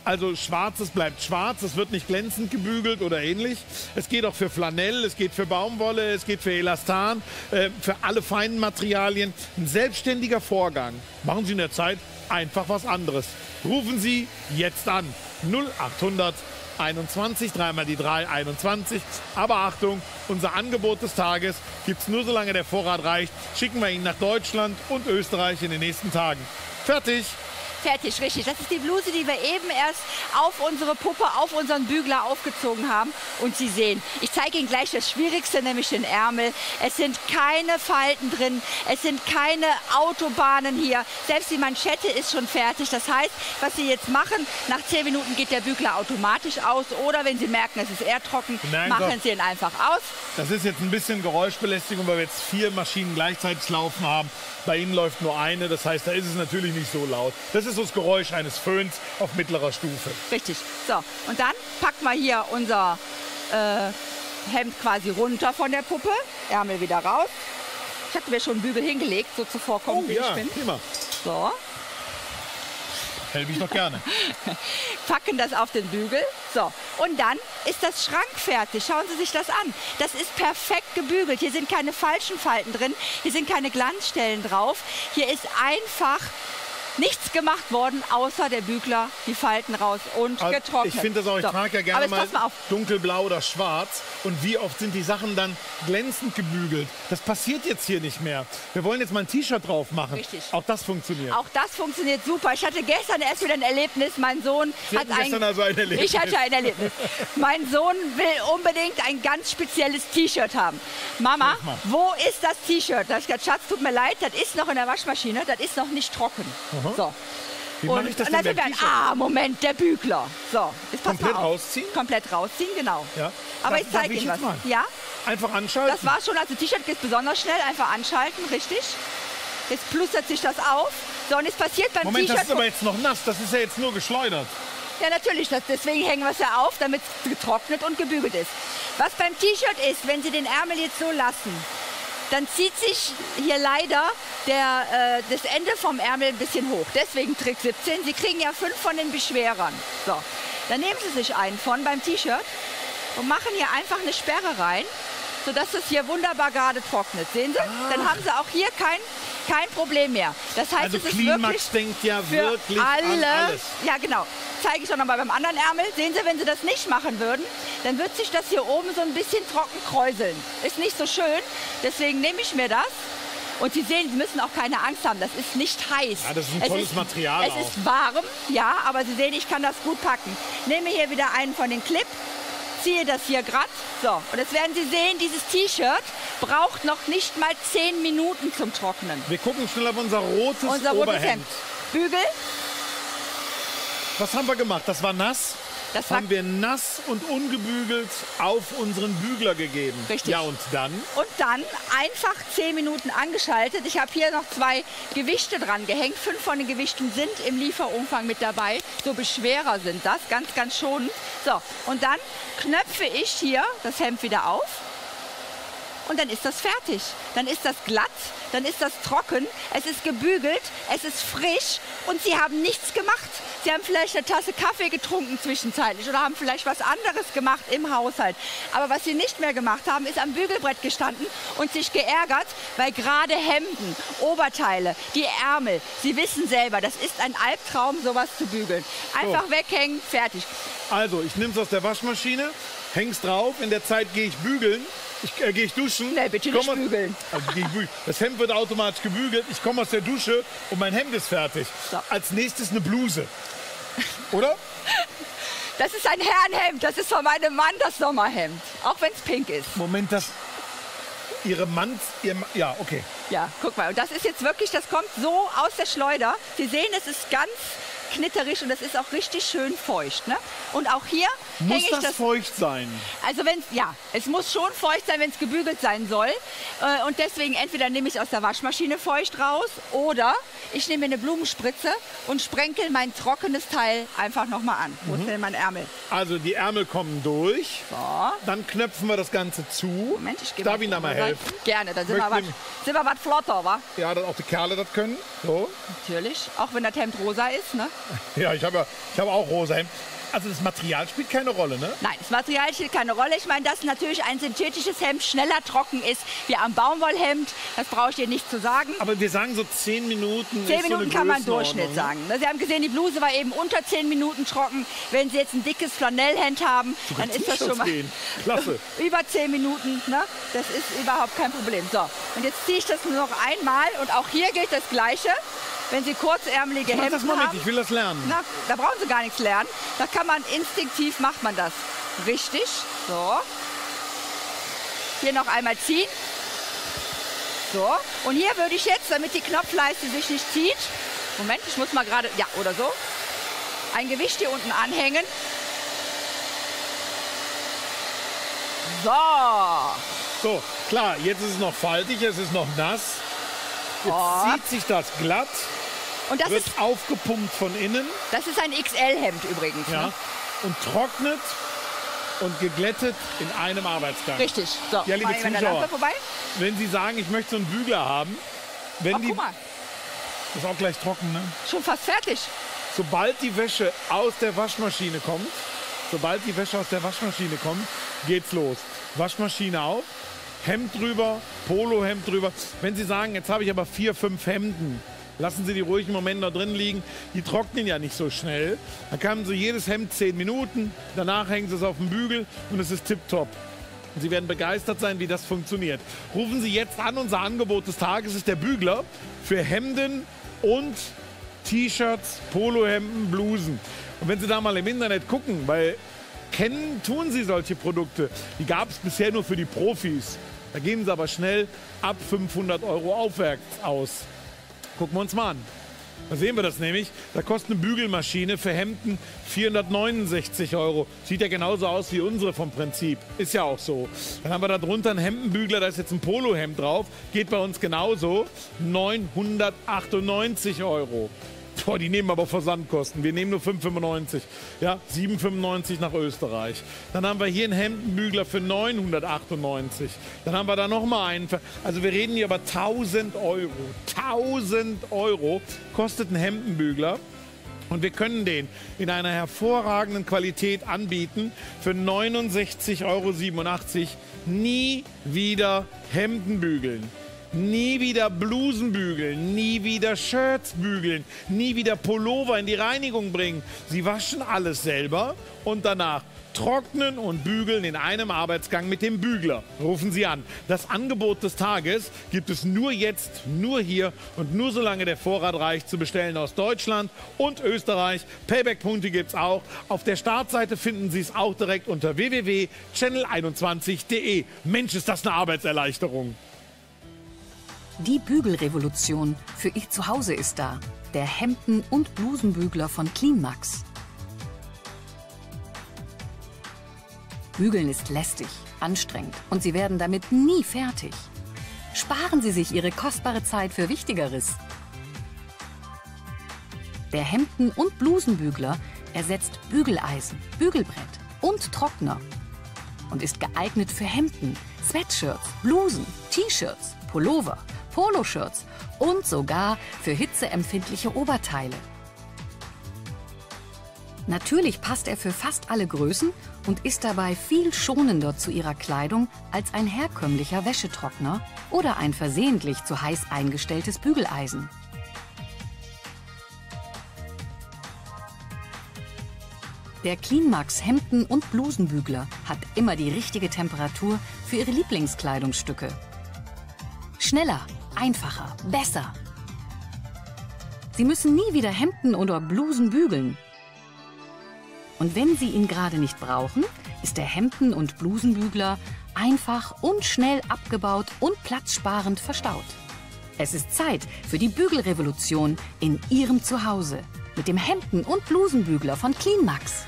Also schwarzes bleibt schwarz, es wird nicht glänzend gebügelt oder ähnlich. Es geht auch für Flanell, es geht für Baumwolle, es geht für Elastan, für alle feinen Materialien. Ein selbstständiger Vorgang. Machen Sie in der Zeit einfach was anderes. Rufen Sie jetzt an. 0800 21, 3 mal die 3, 21. Aber Achtung, unser Angebot des Tages gibt es nur solange der Vorrat reicht. Schicken wir ihn nach Deutschland und Österreich in den nächsten Tagen. Fertig. Fertig, richtig. Das ist die Bluse, die wir eben erst auf unsere Puppe, auf unseren Bügler aufgezogen haben. Und Sie sehen, ich zeige Ihnen gleich das Schwierigste, nämlich den Ärmel. Es sind keine Falten drin, es sind keine Autobahnen hier. Selbst die Manschette ist schon fertig. Das heißt, was Sie jetzt machen, nach 10 Minuten geht der Bügler automatisch aus. Oder wenn Sie merken, es ist eher trocken, machen Sie ihn einfach aus. Das ist jetzt ein bisschen Geräuschbelästigung, weil wir jetzt 4 Maschinen gleichzeitig laufen haben. Bei Ihnen läuft nur eine, das heißt, da ist es natürlich nicht so laut. Das ist das Geräusch eines Föhns auf mittlerer Stufe. Richtig. So, und dann packen wir hier unser Hemd quasi runter von der Puppe. Ärmel wieder raus. Ich hatte mir schon einen Bügel hingelegt, so zuvorkommend wie ich bin. Prima. So. Helfe ich doch gerne. Packen das auf den Bügel. So, und dann ist das Schrank fertig. Schauen Sie sich das an. Das ist perfekt gebügelt. Hier sind keine falschen Falten drin. Hier sind keine Glanzstellen drauf. Hier ist einfach nichts gemacht worden, außer der Bügler, die Falten raus und getrocknet. Ich finde das auch, ich trage ja gerne mal auf. dunkelblau oder schwarz. Und wie oft sind die Sachen dann glänzend gebügelt? Das passiert jetzt hier nicht mehr. Wir wollen jetzt mal ein T-Shirt drauf machen. Richtig. Auch das funktioniert. Auch das funktioniert super. Ich hatte gestern erst wieder ein Erlebnis. Mein Sohn hat gestern also ein Erlebnis. Ich hatte ein Erlebnis. Mein Sohn will unbedingt ein ganz spezielles T-Shirt haben. Mama, wo ist das T-Shirt? Da habe ich gesagt, Schatz, tut mir leid, das ist noch in der Waschmaschine, das ist noch nicht trocken. So. Wie mache ich das denn beim T-Shirt? Moment, der Bügler. So, jetzt pass Komplett mal auf. rausziehen? Komplett rausziehen, genau. Ja. Aber ich zeige Ihnen was. Ja? Einfach anschalten? Das war schon, also T-Shirt geht besonders schnell. Einfach anschalten, richtig. Jetzt plustert sich das auf. So, und es passiert beim Moment, T-Shirt... das ist aber jetzt noch nass. Das ist ja jetzt nur geschleudert. Ja, natürlich. Deswegen hängen wir es ja auf, damit es getrocknet und gebügelt ist. Was beim T-Shirt ist, wenn Sie den Ärmel jetzt so lassen, dann zieht sich hier leider das Ende vom Ärmel ein bisschen hoch. Deswegen Trick 17. Sie kriegen ja 5 von den Beschwerern. So, dann nehmen Sie sich einen von beim T-Shirt und machen hier einfach eine Sperre rein, sodass es hier wunderbar gerade trocknet. Sehen Sie? Dann haben Sie auch hier kein Problem mehr. Das heißt, Also es ist Klimax wirklich denkt ja für wirklich an alles. Ja, genau. Zeige ich doch noch mal beim anderen Ärmel. Sehen Sie, wenn Sie das nicht machen würden, dann wird sich das hier oben so ein bisschen trocken kräuseln. Ist nicht so schön. Deswegen nehme ich mir das. Und Sie sehen, Sie müssen auch keine Angst haben. Das ist nicht heiß. Ja, das ist ein tolles Material Es ist warm, ja, aber Sie sehen, ich kann das gut packen. Nehme hier wieder einen von den Clip. Ziehe das hier glatt. So, und jetzt werden Sie sehen, dieses T-Shirt braucht noch nicht mal 10 Minuten zum Trocknen. Wir gucken schnell auf unser rotes Oberhemd. Bügel. Was haben wir gemacht? Das war nass. Das haben wir nass und ungebügelt auf unseren Bügler gegeben. Richtig. Ja, und dann? Und dann einfach 10 Minuten angeschaltet. Ich habe hier noch 2 Gewichte dran gehängt. 5 von den Gewichten sind im Lieferumfang mit dabei. So Beschwerer sind das, ganz, ganz schonend. So, und dann knöpfe ich hier das Hemd wieder auf. Und dann ist das fertig. Dann ist das glatt, dann ist das trocken, es ist gebügelt, es ist frisch und Sie haben nichts gemacht. Sie haben vielleicht eine Tasse Kaffee getrunken zwischenzeitlich oder haben vielleicht was anderes gemacht im Haushalt. Aber was Sie nicht mehr gemacht haben, ist am Bügelbrett gestanden und sich geärgert, weil gerade Hemden, Oberteile, die Ärmel, Sie wissen selber, das ist ein Albtraum, sowas zu bügeln. Einfach weghängen, fertig. Also, ich nehme es aus der Waschmaschine, häng's drauf, in der Zeit gehe ich bügeln. Gehe ich duschen? Nee, bitte nicht bügeln. Also das Hemd wird automatisch gebügelt. Ich komme aus der Dusche und mein Hemd ist fertig. So. Als nächstes eine Bluse. Oder? Das ist ein Herrenhemd. Das ist von meinem Mann das Sommerhemd. Auch wenn es pink ist. Moment, das... Ja, okay. Ja, guck mal. Und das ist jetzt wirklich, das kommt so aus der Schleuder. Sie sehen, es ist ganz knitterig und das ist auch richtig schön feucht. Ne? Und auch hier hänge ich das... Muss das feucht sein? Also es muss schon feucht sein, wenn es gebügelt sein soll. Und deswegen entweder nehme ich es aus der Waschmaschine feucht raus oder ich nehme mir eine Blumenspritze und sprenkel mein trockenes Teil einfach nochmal an. Wo ist denn mein Ärmel? Also die Ärmel kommen durch. So. Dann knöpfen wir das Ganze zu. Moment, ich gebe Darf Ihnen da mal helfen? Gerne, dann sind wir was flotter, wa? Ja, dass auch die Kerle das können. So. Natürlich, auch wenn das Hemd rosa ist, ne? Ja, ich hab auch rosa Hemd. Also das Material spielt keine Rolle, ne? Nein, das Material spielt keine Rolle. Ich meine, dass natürlich ein synthetisches Hemd schneller trocken ist wie am Baumwollhemd. Das brauche ich dir nicht zu sagen. Aber wir sagen so 10 Minuten. 10 Minuten kann man Durchschnitt Durchschnitt sagen. Sie haben gesehen, die Bluse war eben unter 10 Minuten trocken. Wenn Sie jetzt ein dickes Flanellhemd haben, dann ist das schon mal Klasse. über 10 Minuten. Ne? Das ist überhaupt kein Problem. So, und jetzt ziehe ich das nur noch einmal. Und auch hier gilt das Gleiche. Wenn Sie kurzärmelige Hemden das mal mit, haben, ich will das lernen. na, da brauchen Sie gar nichts lernen. Da kann man instinktiv, macht man das. Richtig. So. Hier noch einmal ziehen. So. Und hier würde ich jetzt, damit die Knopfleiste sich nicht zieht, Moment, ich muss mal gerade, ja, oder so, ein Gewicht hier unten anhängen. So. So, klar, jetzt ist es noch faltig, es ist noch nass. Jetzt zieht sich das glatt. Und das wird ist aufgepumpt von innen. Das ist ein XL-Hemd übrigens. Ja. Ne? Und trocknet und geglättet in einem Arbeitsgang. Richtig. So, ja, liebe Zuschauer, vorbei. wenn Sie sagen, ich möchte so einen Bügler haben, wenn Guck mal, ist auch gleich trocken, ne? schon fast fertig. Sobald die Wäsche aus der Waschmaschine kommt, geht's los. Waschmaschine auf, Hemd drüber, Polohemd drüber. Wenn Sie sagen, jetzt habe ich aber 4, 5 Hemden, lassen Sie die ruhig einen Moment da drin liegen. Die trocknen ja nicht so schnell. Dann haben Sie jedes Hemd 10 Minuten. Danach hängen Sie es auf den Bügel und es ist tipptopp. Und Sie werden begeistert sein, wie das funktioniert. Rufen Sie jetzt an. Unser Angebot des Tages ist der Bügler für Hemden und T-Shirts, Polohemden, Blusen. Und wenn Sie da mal im Internet gucken, weil kennen tun Sie solche Produkte. Die gab es bisher nur für die Profis. Da gehen sie aber schnell ab 500 € aufwärts aus. Gucken wir uns mal an. Da sehen wir das nämlich. Da kostet eine Bügelmaschine für Hemden 469 €. Sieht ja genauso aus wie unsere vom Prinzip. Ist ja auch so. Dann haben wir da drunter einen Hemdenbügler, da ist jetzt ein Polohemd drauf. Geht bei uns genauso. 998 €. Boah, die nehmen aber Versandkosten. Wir nehmen nur 5,95. Ja, 7,95 nach Österreich. Dann haben wir hier einen Hemdenbügler für 998. Dann haben wir da nochmal einen. Also wir reden hier über 1000 €. 1000 € kostet ein Hemdenbügler. Und wir können den in einer hervorragenden Qualität anbieten für 69,87 €. Nie wieder Hemden bügeln. Nie wieder Blusen bügeln, nie wieder Shirts bügeln, nie wieder Pullover in die Reinigung bringen. Sie waschen alles selber und danach trocknen und bügeln in einem Arbeitsgang mit dem Bügler. Rufen Sie an. Das Angebot des Tages gibt es nur jetzt, nur hier und nur solange der Vorrat reicht, zu bestellen aus Deutschland und Österreich. Payback-Punkte gibt es auch. Auf der Startseite finden Sie es auch direkt unter www.channel21.de. Mensch, ist das eine Arbeitserleichterung. Die Bügelrevolution für Ihr Zuhause ist da. Der Hemden- und Blusenbügler von CleanMax. Bügeln ist lästig, anstrengend und Sie werden damit nie fertig. Sparen Sie sich Ihre kostbare Zeit für Wichtigeres. Der Hemden- und Blusenbügler ersetzt Bügeleisen, Bügelbrett und Trockner und ist geeignet für Hemden, Sweatshirts, Blusen, T-Shirts, Pullover, Poloshirts und sogar für hitzeempfindliche Oberteile. Natürlich passt er für fast alle Größen und ist dabei viel schonender zu Ihrer Kleidung als ein herkömmlicher Wäschetrockner oder ein versehentlich zu heiß eingestelltes Bügeleisen. Der CleanMax Hemden- und Blusenbügler hat immer die richtige Temperatur für Ihre Lieblingskleidungsstücke. Schneller, einfacher, besser. Sie müssen nie wieder Hemden oder Blusen bügeln. Und wenn Sie ihn gerade nicht brauchen, ist der Hemden- und Blusenbügler einfach und schnell abgebaut und platzsparend verstaut. Es ist Zeit für die Bügelrevolution in Ihrem Zuhause mit dem Hemden- und Blusenbügler von CleanMax.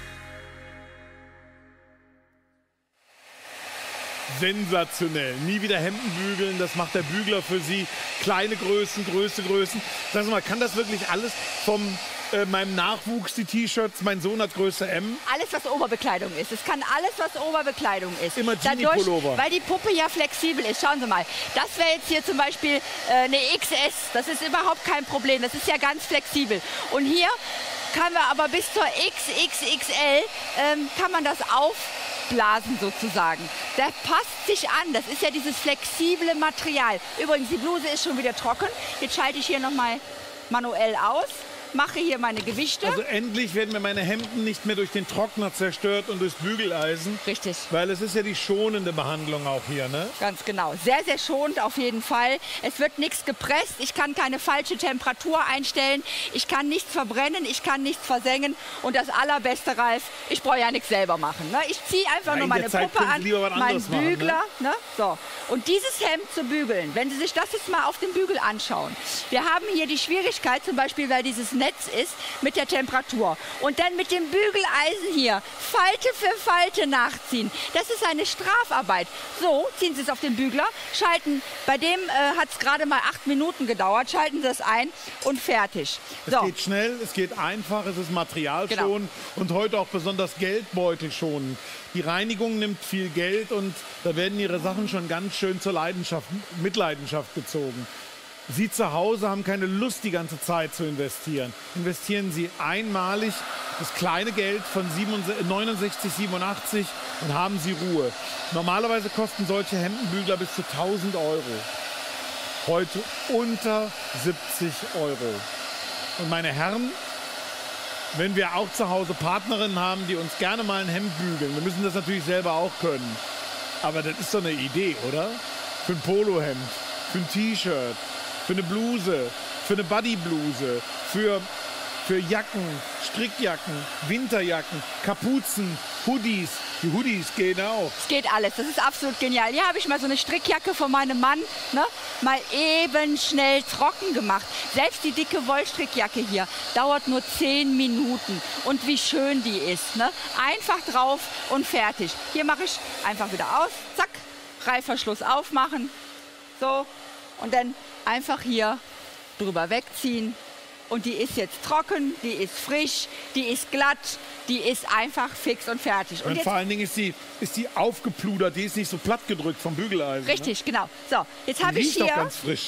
Sensationell. Nie wieder Hemden bügeln, das macht der Bügler für Sie. Kleine Größen, größte Größen. Sagen Sie mal, kann das wirklich alles vom meinem Nachwuchs, die T-Shirts, mein Sohn hat Größe M? Alles, was Oberbekleidung ist. Es kann alles, was Oberbekleidung ist. Immer Genie-Pullover. Weil die Puppe ja flexibel ist. Schauen Sie mal, das wäre jetzt hier zum Beispiel eine XS. Das ist überhaupt kein Problem. Das ist ja ganz flexibel. Und hier kann man aber bis zur XXXL kann man das aufblasen sozusagen. Das passt sich an. Das ist ja dieses flexible Material. Übrigens, die Bluse ist schon wieder trocken. Jetzt schalte ich hier nochmal manuell aus. Mache hier meine Gewichte. Also endlich werden mir meine Hemden nicht mehr durch den Trockner zerstört und durchs Bügeleisen. Richtig. Weil es ist ja die schonende Behandlung auch hier, ne? Ganz genau. Sehr, sehr schonend auf jeden Fall. Es wird nichts gepresst. Ich kann keine falsche Temperatur einstellen. Ich kann nichts verbrennen. Ich kann nichts versengen. Und das Allerbeste, Ralf, ich brauche ja nichts selber machen. Ne? Ich ziehe einfach nur meine Puppe an, meinen Bügler. Machen, ne? Ne? So. Und dieses Hemd zu bügeln, wenn Sie sich das jetzt mal auf dem Bügel anschauen. Wir haben hier die Schwierigkeit, zum Beispiel, weil dieses Netz ist mit der Temperatur. Und dann mit dem Bügeleisen hier Falte für Falte nachziehen. Das ist eine Strafarbeit. So, ziehen Sie es auf den Bügler, schalten, bei dem hat es gerade mal 8 Minuten gedauert, schalten Sie es ein und fertig. Es geht schnell, es geht einfach, es ist materialschonend und heute auch besonders geldbeutelschonend. Die Reinigung nimmt viel Geld und da werden Ihre Sachen schon ganz schön zur Mitleidenschaft gezogen. Sie zu Hause haben keine Lust, die ganze Zeit zu investieren. Investieren Sie einmalig das kleine Geld von 69,87 und haben Sie Ruhe. Normalerweise kosten solche Hemdenbügler bis zu 1.000 €. Heute unter 70 €. Und meine Herren, wenn wir auch zu Hause Partnerinnen haben, die uns gerne mal ein Hemd bügeln, wir müssen das natürlich selber auch können. Aber das ist doch eine Idee, oder? Für ein Polohemd, für ein T-Shirt, für eine Bluse, für eine Bodybluse, für Jacken, Strickjacken, Winterjacken, Kapuzen, Hoodies. Die Hoodies gehen auch. Es geht alles, das ist absolut genial. Hier habe ich mal so eine Strickjacke von meinem Mann, ne, mal eben schnell trocken gemacht. Selbst die dicke Wollstrickjacke hier dauert nur 10 Minuten. Und wie schön die ist. Ne? Einfach drauf und fertig. Hier mache ich einfach wieder aus, zack, Reißverschluss aufmachen, so, und dann einfach hier drüber wegziehen. Und die ist jetzt trocken, die ist frisch, die ist glatt, die ist einfach fix und fertig. Und vor allen Dingen ist die aufgepludert, die ist nicht so platt gedrückt vom Bügeleisen. Richtig, ne? genau. So, jetzt habe ich hier... Riecht auch ganz frisch.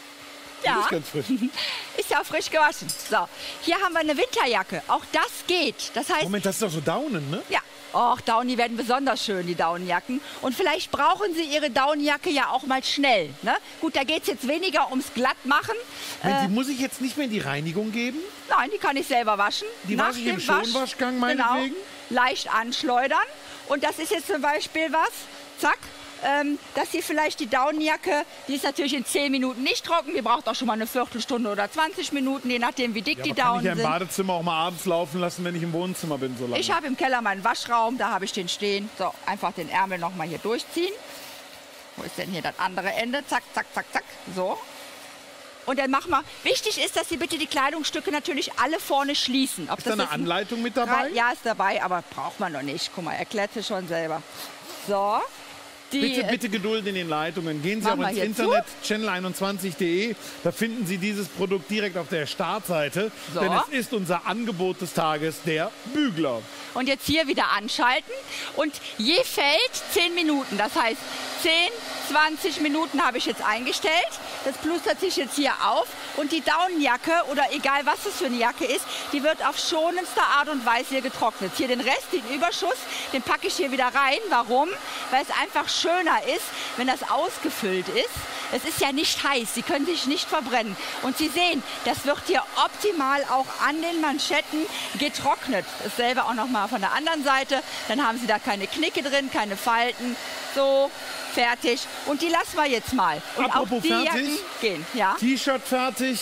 Ja, ist ganz frisch. Ist ja auch frisch gewaschen. So, hier haben wir eine Winterjacke. Auch das geht. Das heißt... Moment, das ist doch so Daunen, ne? Ja. Och, Dauni werden besonders schön, die Daunenjacken. Und vielleicht brauchen Sie Ihre Daunenjacke ja auch mal schnell. Ne? Gut, da geht es jetzt weniger ums Glattmachen. Die muss ich jetzt nicht mehr in die Reinigung geben? Nein, die kann ich selber waschen. Die wasche ich im Schonwaschgang meinetwegen? Genau, leicht anschleudern. Und das ist jetzt zum Beispiel was, zack, dass Sie vielleicht die Daunenjacke, die ist natürlich in 10 Minuten nicht trocken, die braucht auch schon mal eine Viertelstunde oder 20 Minuten, je nachdem wie dick die Daunen sind. Kann ich ja im Badezimmer auch mal abends laufen lassen, wenn ich im Wohnzimmer bin so lange? Ich habe im Keller meinen Waschraum, da habe ich den stehen. So, einfach den Ärmel noch mal hier durchziehen. Wo ist denn hier das andere Ende? Zack, zack, zack, zack, so. Und dann machen wir, wichtig ist, dass Sie bitte die Kleidungsstücke natürlich alle vorne schließen. Ist da eine Anleitung mit dabei? Ja, ist dabei, aber braucht man noch nicht. Guck mal, erklärt sie schon selber. So. Bitte Geduld in den Leitungen. Gehen Sie auch ins Internet, channel21.de. Da finden Sie dieses Produkt direkt auf der Startseite. So. Denn es ist unser Angebot des Tages, der Bügler. Und jetzt hier wieder anschalten. Und je Feld 10 Minuten. Das heißt, 10, 20 Minuten habe ich jetzt eingestellt. Das plustert sich jetzt hier auf. Und die Daunenjacke, oder egal was das für eine Jacke ist, die wird auf schonendste Art und Weise hier getrocknet. Hier den Rest, den Überschuss, den packe ich hier wieder rein. Warum? Weil es einfach schöner ist, wenn das ausgefüllt ist. Es ist ja nicht heiß, Sie können sich nicht verbrennen. Und Sie sehen, das wird hier optimal auch an den Manschetten getrocknet. Dasselbe auch noch mal von der anderen Seite. Dann haben Sie da keine Knicke drin, keine Falten. So, fertig. Und die lassen wir jetzt mal. Und apropos auch die fertig, Jacken gehen. Ja? T-Shirt fertig.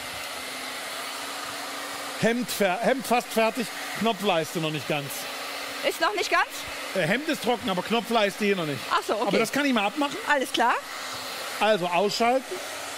Hemd fast fertig. Knopfleiste noch nicht ganz. Ist noch nicht ganz? Hemd ist trocken, aber Knopfleiste hier noch nicht. Ach so, okay. Aber das kann ich mal abmachen. Alles klar. Also ausschalten.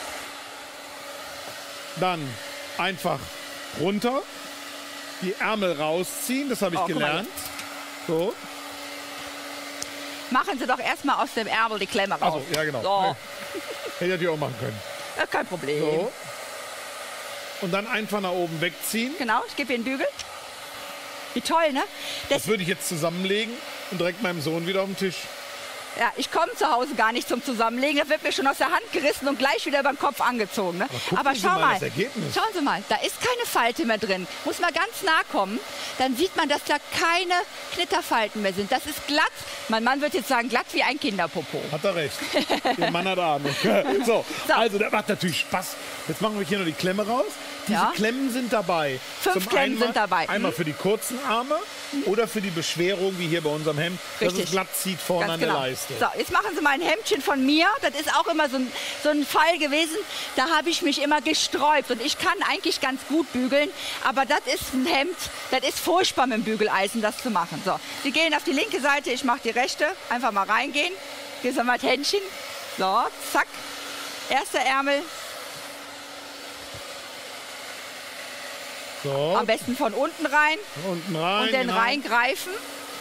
Dann einfach runter. Die Ärmel rausziehen, das habe ich gelernt. So. Machen Sie doch erstmal aus dem Ärmel die Klemme raus. Achso, ja genau. So. Hätte ich natürlich auch machen können. Ja, kein Problem. So. Und dann einfach nach oben wegziehen. Genau, ich gebe Ihnen Bügel. Wie toll, ne? Das würde ich jetzt zusammenlegen und direkt meinem Sohn wieder auf den Tisch. Ja, ich komme zu Hause gar nicht zum Zusammenlegen. Das wird mir schon aus der Hand gerissen und gleich wieder über den Kopf angezogen. Ne? Aber schau mal, schauen Sie mal, da ist keine Falte mehr drin. Muss mal ganz nah kommen, dann sieht man, dass da keine Knitterfalten mehr sind. Das ist glatt. Mein Mann wird jetzt sagen, glatt wie ein Kinderpopo. Hat er recht. Der Mann hat Ahnung. So, also das macht natürlich Spaß. Jetzt machen wir hier noch die Klemme raus. Diese Klemmen sind dabei. 5 Klemmen sind dabei. Einmal für die kurzen Arme oder für die Beschwerung, wie hier bei unserem Hemd, dass es glatt zieht vorne an der Leiste. So, jetzt machen Sie mal ein Hemdchen von mir. Das ist auch immer so ein Fall gewesen. Da habe ich mich immer gesträubt. Und ich kann eigentlich ganz gut bügeln. Aber das ist ein Hemd, das ist furchtbar mit dem Bügeleisen, das zu machen. So, Sie gehen auf die linke Seite, ich mache die rechte. Einfach mal reingehen. Hier sind wir das Händchen. So, zack. Erster Ärmel. So. Am besten von unten rein. Von unten rein. Und dann reingreifen.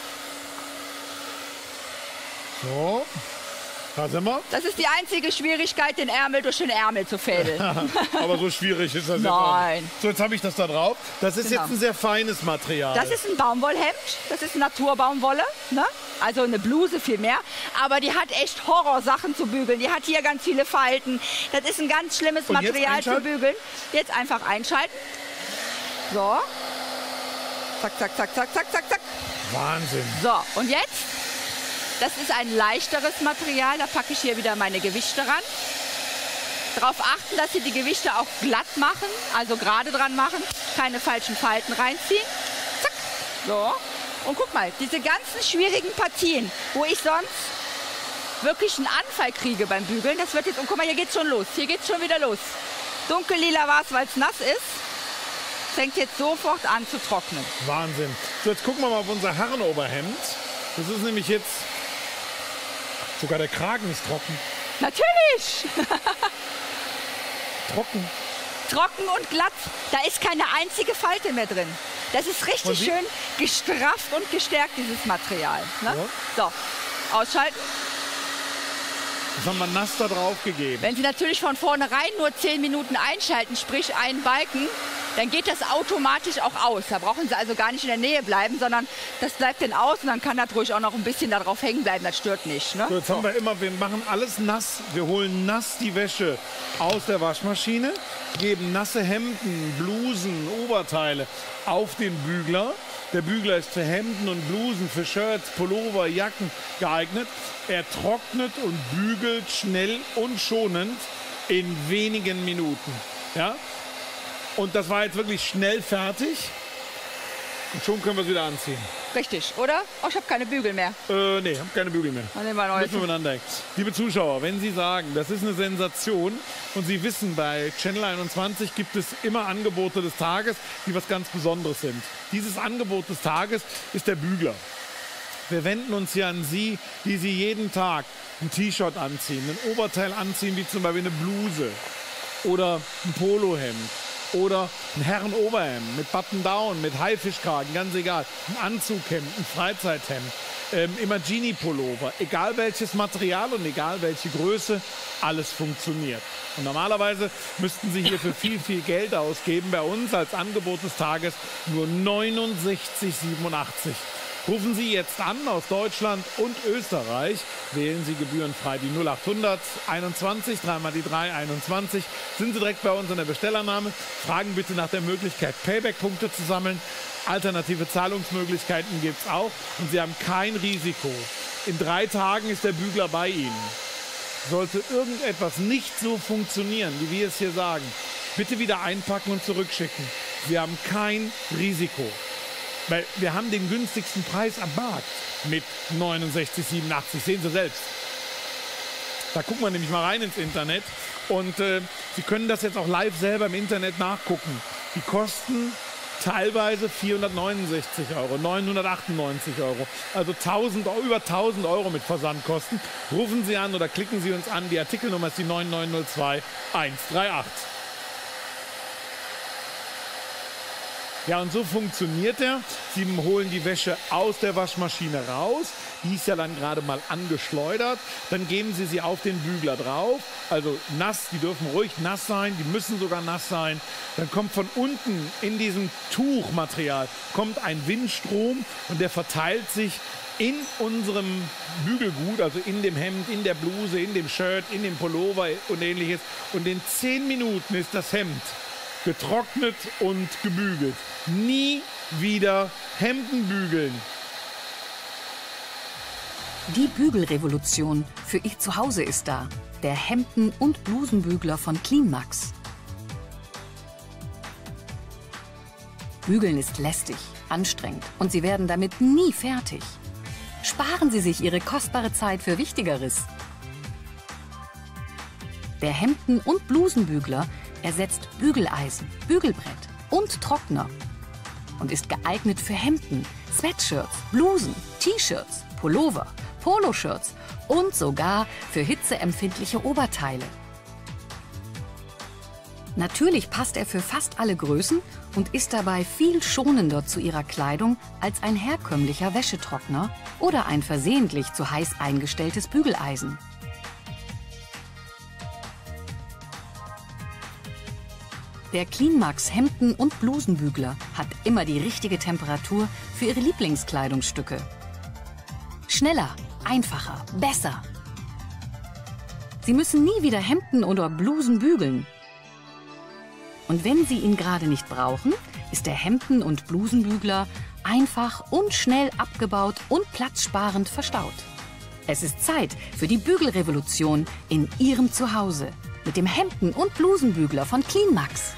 So. Da sind wir. Das ist die einzige Schwierigkeit, den Ärmel durch den Ärmel zu fädeln. Aber so schwierig ist das Nein. jetzt auch. So, jetzt habe ich das da drauf. Das ist jetzt ein sehr feines Material. Das ist ein Baumwollhemd. Das ist Naturbaumwolle. Ne? Also eine Bluse viel mehr. Aber die hat echt Horrorsachen zu bügeln. Die hat hier ganz viele Falten. Das ist ein ganz schlimmes Material zu bügeln. Jetzt einfach einschalten. So. Zack, zack, zack, zack, zack, zack, zack. Wahnsinn. So, und jetzt? Das ist ein leichteres Material. Da packe ich hier wieder meine Gewichte ran. Darauf achten, dass Sie die Gewichte auch glatt machen, also gerade dran machen. Keine falschen Falten reinziehen. Zack. So. Und guck mal, diese ganzen schwierigen Partien, wo ich sonst wirklich einen Anfall kriege beim Bügeln, das wird jetzt, und guck mal, hier geht's schon los. Hier geht's schon wieder los. Dunkellila war es, weil es nass ist. Fängt jetzt sofort an zu trocknen. Wahnsinn. So, jetzt gucken wir mal auf unser Herrenoberhemd. Das ist nämlich jetzt, sogar der Kragen ist trocken. Natürlich! Trocken. Trocken und glatt. Da ist keine einzige Falte mehr drin. Das ist richtig schön gestrafft und gestärkt, dieses Material. Ne? Ja. So, ausschalten. Das haben wir nass da drauf gegeben. Wenn Sie natürlich von vornherein nur 10 Minuten einschalten, sprich einen Balken, dann geht das automatisch auch aus. Da brauchen Sie also gar nicht in der Nähe bleiben, sondern das bleibt dann aus und dann kann das ruhig auch noch ein bisschen darauf hängen bleiben. Das stört nicht. Ne? So, jetzt haben wir machen alles nass. Wir holen nass die Wäsche aus der Waschmaschine, geben nasse Hemden, Blusen, Oberteile auf den Bügler. Der Bügler ist für Hemden und Blusen, für Shirts, Pullover, Jacken geeignet. Er trocknet und bügelt schnell und schonend in wenigen Minuten. Ja? Und das war jetzt wirklich schnell fertig. Und schon können wir es wieder anziehen. Richtig, oder? Oh, ich habe keine Bügel mehr. Nee, ich habe keine Bügel mehr. Dann nehmen wir neue. Müssen wir miteinander. Liebe Zuschauer, wenn Sie sagen, das ist eine Sensation und Sie wissen, bei Channel 21 gibt es immer Angebote des Tages, die was ganz Besonderes sind. Dieses Angebot des Tages ist der Bügler. Wir wenden uns hier an Sie, die Sie jeden Tag ein T-Shirt anziehen, ein Oberteil anziehen, wie zum Beispiel eine Bluse oder ein Polohemd. Oder ein Herrenoberhemd mit Button-Down, mit Haifischkragen, ganz egal. Ein Anzughemd, ein Freizeithemd, Imagini-Pullover. Egal welches Material und egal welche Größe, alles funktioniert. Und normalerweise müssten Sie hier für viel, viel Geld ausgeben. Bei uns als Angebot des Tages nur 69,87. Rufen Sie jetzt an aus Deutschland und Österreich. Wählen Sie gebührenfrei die 0800 21, 3x3 21. Sind Sie direkt bei uns in der Bestellernahme. Fragen bitte nach der Möglichkeit, Payback-Punkte zu sammeln. Alternative Zahlungsmöglichkeiten gibt es auch. Und Sie haben kein Risiko. In 3 Tagen ist der Bügler bei Ihnen. Sollte irgendetwas nicht so funktionieren, wie wir es hier sagen, bitte wieder einpacken und zurückschicken. Sie haben kein Risiko. Weil wir haben den günstigsten Preis am Markt mit 69,87. Sehen Sie selbst. Da gucken wir nämlich mal rein ins Internet. Und Sie können das jetzt auch live selber im Internet nachgucken. Die kosten teilweise 469 €, 998 €. Also über 1000 € mit Versandkosten. Rufen Sie an oder klicken Sie uns an. Die Artikelnummer ist die 9902 138. Ja, und so funktioniert er. Sie holen die Wäsche aus der Waschmaschine raus. Die ist ja dann gerade mal angeschleudert. Dann geben Sie sie auf den Bügler drauf. Also nass, die dürfen ruhig nass sein. Die müssen sogar nass sein. Dann kommt von unten in diesem Tuchmaterial kommt ein Windstrom und der verteilt sich in unserem Bügelgut, also in dem Hemd, in der Bluse, in dem Shirt, in dem Pullover und ähnliches. Und in 10 Minuten ist das Hemd getrocknet und gebügelt. Nie wieder Hemden bügeln. Die Bügelrevolution für Ihr Zuhause ist da. Der Hemden- und Blusenbügler von CleanMax. Bügeln ist lästig, anstrengend und Sie werden damit nie fertig. Sparen Sie sich Ihre kostbare Zeit für Wichtigeres. Der Hemden- und Blusenbügler ersetzt Bügeleisen, Bügelbrett und Trockner und ist geeignet für Hemden, Sweatshirts, Blusen, T-Shirts, Pullover, Poloshirts und sogar für hitzeempfindliche Oberteile. Natürlich passt er für fast alle Größen und ist dabei viel schonender zu Ihrer Kleidung als ein herkömmlicher Wäschetrockner oder ein versehentlich zu heiß eingestelltes Bügeleisen. Der CleanMax Hemden- und Blusenbügler hat immer die richtige Temperatur für Ihre Lieblingskleidungsstücke. Schneller, einfacher, besser. Sie müssen nie wieder Hemden oder Blusen bügeln. Und wenn Sie ihn gerade nicht brauchen, ist der Hemden- und Blusenbügler einfach und schnell abgebaut und platzsparend verstaut. Es ist Zeit für die Bügelrevolution in Ihrem Zuhause mit dem Hemden- und Blusenbügler von CleanMax.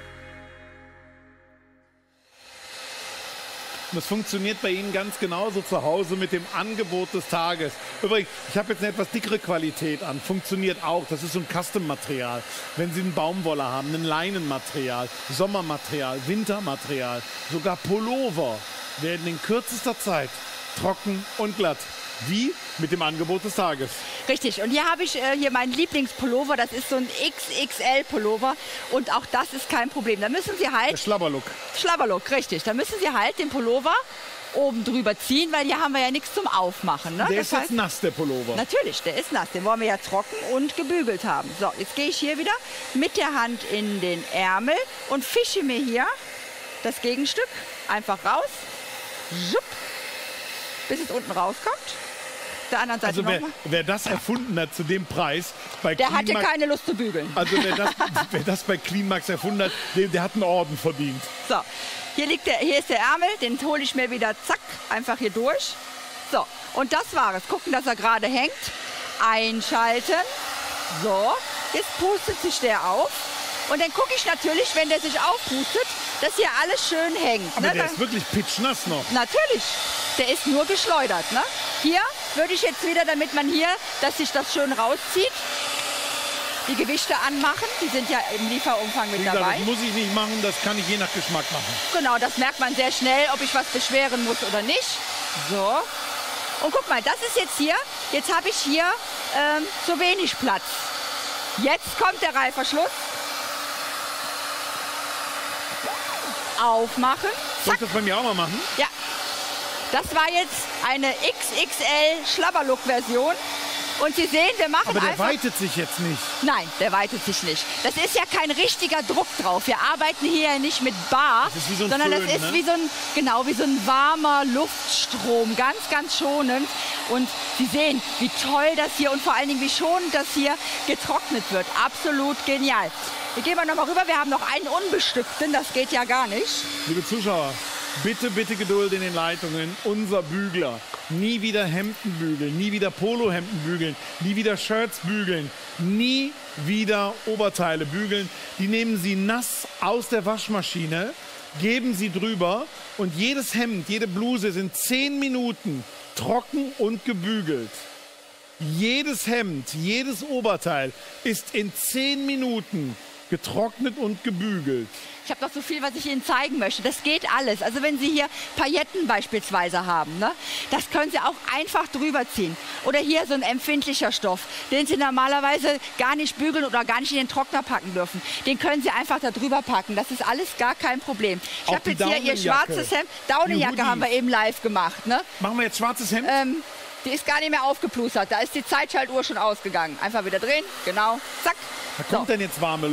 Das funktioniert bei Ihnen ganz genauso zu Hause mit dem Angebot des Tages. Übrigens, ich habe jetzt eine etwas dickere Qualität an. Funktioniert auch. Das ist so ein Custom-Material. Wenn Sie einen Baumwolle haben, ein Leinenmaterial, Sommermaterial, Wintermaterial, sogar Pullover werden in kürzester Zeit trocken und glatt. Wie mit dem Angebot des Tages. Richtig, und hier habe ich hier meinen Lieblingspullover, das ist so ein XXL-Pullover und auch das ist kein Problem. Da müssen Sie halt... Der Schlabberlook. Schlabberlook, richtig. Da müssen Sie halt den Pullover oben drüber ziehen, weil hier haben wir ja nichts zum Aufmachen. Ne? Der das ist jetzt nass, der Pullover. Natürlich, der ist nass. Den wollen wir ja trocken und gebügelt haben. So, jetzt gehe ich hier wieder mit der Hand in den Ärmel und fische mir hier das Gegenstück einfach raus. Schupp, bis es unten rauskommt. Der anderen Seite also wer das erfunden hat zu dem Preis, bei der hatte keine Lust zu bügeln. Also wer das bei CleanMax erfunden hat, der hat einen Orden verdient. So, hier ist der Ärmel, den hole ich mir wieder, zack, einfach hier durch. So, und das war es. Gucken, dass er gerade hängt. Einschalten. So, jetzt pustet sich der auf. Und dann gucke ich natürlich, wenn der sich aufpustet, dass hier alles schön hängt. Aber ne? der ist wirklich pitschnass noch. Natürlich, der ist nur geschleudert. Ne? Hier würde ich jetzt wieder, damit man hier, dass sich das schön rauszieht, die Gewichte anmachen. Die sind ja im Lieferumfang mit dabei. Das muss ich nicht machen, das kann ich je nach Geschmack machen. Genau, das merkt man sehr schnell, ob ich was beschweren muss oder nicht. So. Und guck mal, das ist jetzt hier. Jetzt habe ich hier so wenig Platz. Jetzt kommt der Reißverschluss. Aufmachen. Soll ich das bei mir auch mal machen? Ja. Das war jetzt eine XXL Schlabberlook-Version. Und Sie sehen, wir machen Aber der einfach... weitet sich jetzt nicht. Nein, der weitet sich nicht. Das ist ja kein richtiger Druck drauf. Wir arbeiten hier nicht mit Bar, das ist wie so ein sondern Föhn, das ist ne? wie so ein warmer Luftstrom. Ganz, ganz schonend. Und Sie sehen, wie toll das hier und vor allen Dingen, wie schonend das hier getrocknet wird. Absolut genial. Wir gehen mal noch mal rüber. Wir haben noch einen unbestückten. Das geht ja gar nicht. Liebe Zuschauer, bitte, bitte Geduld in den Leitungen. Unser Bügler. Nie wieder Hemden bügeln, nie wieder Polohemden bügeln, nie wieder Shirts bügeln, nie wieder Oberteile bügeln. Die nehmen Sie nass aus der Waschmaschine, geben Sie drüber und jedes Hemd, jede Bluse sind 10 Minuten trocken und gebügelt. Jedes Hemd, jedes Oberteil ist in 10 Minuten getrocknet und gebügelt. Ich habe noch so viel, was ich Ihnen zeigen möchte. Das geht alles. Also wenn Sie hier Pailletten beispielsweise haben, ne, das können Sie auch einfach drüber ziehen. Oder hier so ein empfindlicher Stoff, den Sie normalerweise gar nicht bügeln oder gar nicht in den Trockner packen dürfen. Den können Sie einfach da drüber packen. Das ist alles gar kein Problem. Ich habe jetzt hier Ihr schwarzes Hemd. Daunenjacke haben wir eben live gemacht. Ne? Machen wir jetzt schwarzes Hemd? Die ist gar nicht mehr aufgeplustert. Da ist die Zeitschaltuhr schon ausgegangen. Einfach wieder drehen. Genau. Zack. Da kommt dann jetzt warme Luft.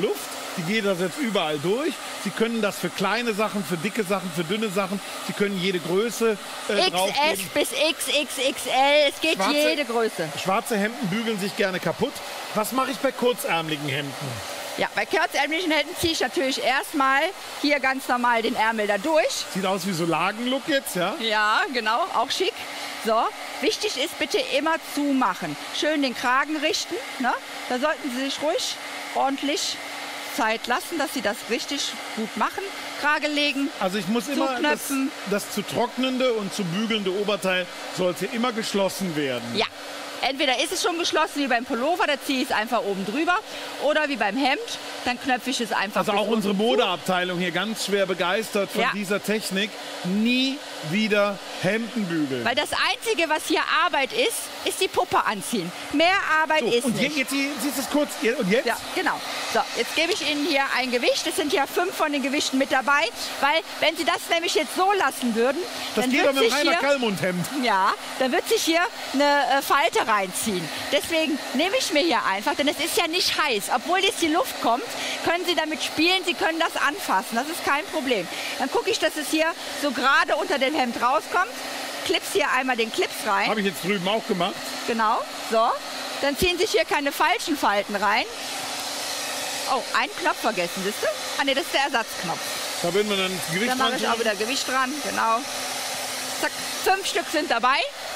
Die geht das jetzt überall durch. Sie können das für kleine Sachen, für dicke Sachen, für dünne Sachen. Sie können jede Größe draufgeben. XS bis XXXL, es geht jede Größe. Schwarze Hemden bügeln sich gerne kaputt. Was mache ich bei kurzärmeligen Hemden? Ja, bei kurzärmeligen Hemden ziehe ich natürlich erstmal hier ganz normal den Ärmel da durch. Sieht aus wie so Lagenlook jetzt, ja? Ja, genau, auch schick. So, wichtig ist bitte immer zumachen. Schön den Kragen richten, ne? Da sollten Sie sich ruhig ordentlich Zeit lassen, dass Sie das richtig gut machen. Krage legen, also ich muss immer, das zu trocknende und zu bügelnde Oberteil sollte immer geschlossen werden. Ja. Entweder ist es schon geschlossen wie beim Pullover, da ziehe ich es einfach oben drüber. Oder wie beim Hemd, dann knöpfe ich es einfach. Also auch unsere Modeabteilung hier ganz schwer begeistert von dieser Technik. Nie wieder Hemden bügeln. Weil das Einzige, was hier Arbeit ist, ist die Puppe anziehen. Mehr Arbeit ist und nicht. Jetzt siehst du es kurz. Und jetzt? Ja, genau. So, jetzt gebe ich Ihnen hier ein Gewicht. Es sind ja 5 von den Gewichten mit dabei. Weil, wenn Sie das nämlich jetzt so lassen würden, das dann geht wird mit sich Rainer hier, Kallmund-Hemd. ja, dann wird sich hier eine Falte reinziehen. Deswegen nehme ich mir hier einfach, denn es ist ja nicht heiß. Obwohl jetzt die Luft kommt, können Sie damit spielen, Sie können das anfassen. Das ist kein Problem. Dann gucke ich, dass es hier so gerade unter dem Hemd rauskommt. Clips hier einmal den Clips rein. Habe ich jetzt drüben auch gemacht. Genau, so. Dann ziehen sich hier keine falschen Falten rein. Oh, einen Knopf vergessen, siehst du? Ah ne, das ist der Ersatzknopf. Da würden wir dann das Gewicht dran. Dann mache ich auch wieder Gewicht dran, genau. Zack, 5 Stück sind dabei.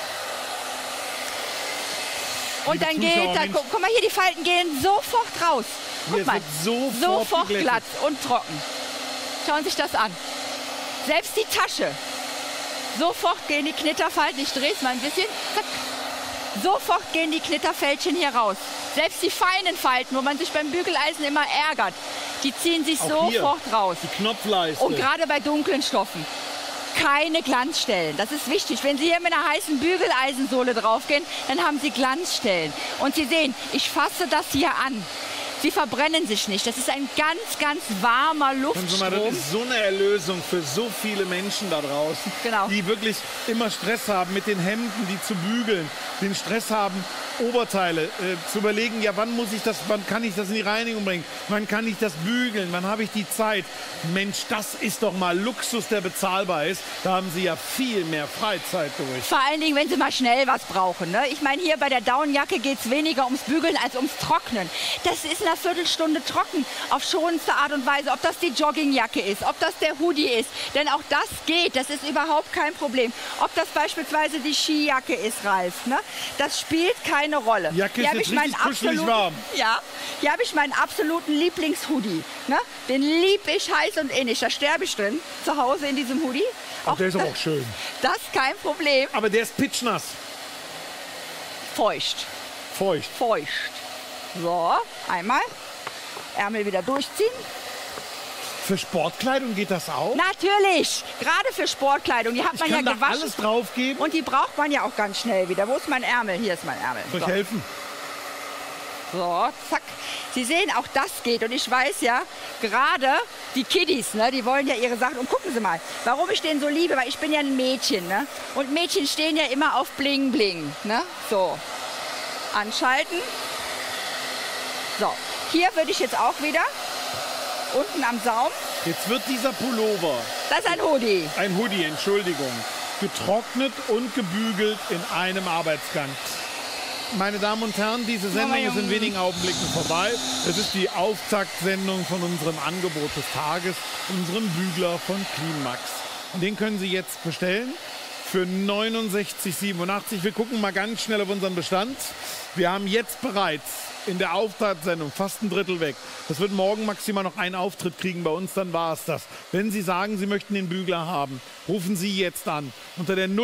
Und dann geht, guck mal hier, die Falten gehen sofort raus. Guck mal, sofort glatt und trocken. Schauen Sie sich das an. Selbst die Tasche. Sofort gehen die Knitterfalten, ich drehe es mal ein bisschen. Zack. Sofort gehen die Knitterfältchen hier raus. Selbst die feinen Falten, wo man sich beim Bügeleisen immer ärgert, die ziehen sich auch sofort raus. Die Knopfleiste. Und gerade bei dunklen Stoffen. Keine Glanzstellen. Das ist wichtig. Wenn Sie hier mit einer heißen Bügeleisensohle draufgehen, dann haben Sie Glanzstellen. Und Sie sehen, ich fasse das hier an. Sie verbrennen sich nicht. Das ist ein ganz, ganz warmer Luftstrom. Das ist so eine Erlösung für so viele Menschen da draußen, die wirklich immer Stress haben mit den Hemden, die zu bügeln, den Stress haben, Oberteile zu überlegen, ja, wann kann ich das in die Reinigung bringen, wann kann ich das bügeln, wann habe ich die Zeit. Mensch, das ist doch mal Luxus, der bezahlbar ist. Da haben Sie ja viel mehr Freizeit durch. Vor allen Dingen, wenn Sie mal schnell was brauchen. Ne? Ich meine, hier bei der Daunenjacke geht es weniger ums Bügeln als ums Trocknen. Das ist in einer Viertelstunde trocken, auf schonendste Art und Weise. Ob das die Joggingjacke ist, ob das der Hoodie ist. Denn auch das geht, das ist überhaupt kein Problem. Ob das beispielsweise die Skijacke ist, Ralf, ne? Das spielt keine Rolle. Die Jacke ist jetzt richtig kuschelig warm. Ja, hier habe ich meinen absoluten Lieblingshoodie. Ne? Den liebe ich heiß und innig. Da sterbe ich drin, zu Hause in diesem Hoodie. Auch der ist aber auch schön. Das ist kein Problem. Aber der ist pitschnass. Feucht. Feucht. Feucht. So, einmal. Ärmel wieder durchziehen. Für Sportkleidung geht das auch? Natürlich, gerade für Sportkleidung. Die hat man ja gewaschen. Da alles draufgeben? Und die braucht man ja auch ganz schnell wieder. Wo ist mein Ärmel? Hier ist mein Ärmel. Soll ich helfen? So, zack. Sie sehen, auch das geht. Und ich weiß ja, gerade die Kiddies, ne, die wollen ja ihre Sachen. Und gucken Sie mal, warum ich den so liebe, weil ich bin ja ein Mädchen. Ne? Und Mädchen stehen ja immer auf Bling Bling. Ne? So, anschalten. So, hier würde ich jetzt auch wieder unten am Saum. Jetzt wird dieser Pullover. Das ist ein Hoodie. Ein Hoodie, Entschuldigung. Getrocknet und gebügelt in einem Arbeitsgang. Meine Damen und Herren, diese Sendung ist in wenigen Augenblicken vorbei. Es ist die Auftaktsendung von unserem Angebot des Tages, unserem Bügler von CleanMax. Und den können Sie jetzt bestellen für 69,87. Wir gucken mal ganz schnell auf unseren Bestand. Wir haben jetzt bereits in der Auftaktsendung fast ein Drittel weg. Das wird morgen maximal noch einen Auftritt kriegen bei uns, dann war es das. Wenn Sie sagen, Sie möchten den Bügler haben, rufen Sie jetzt an. Unter der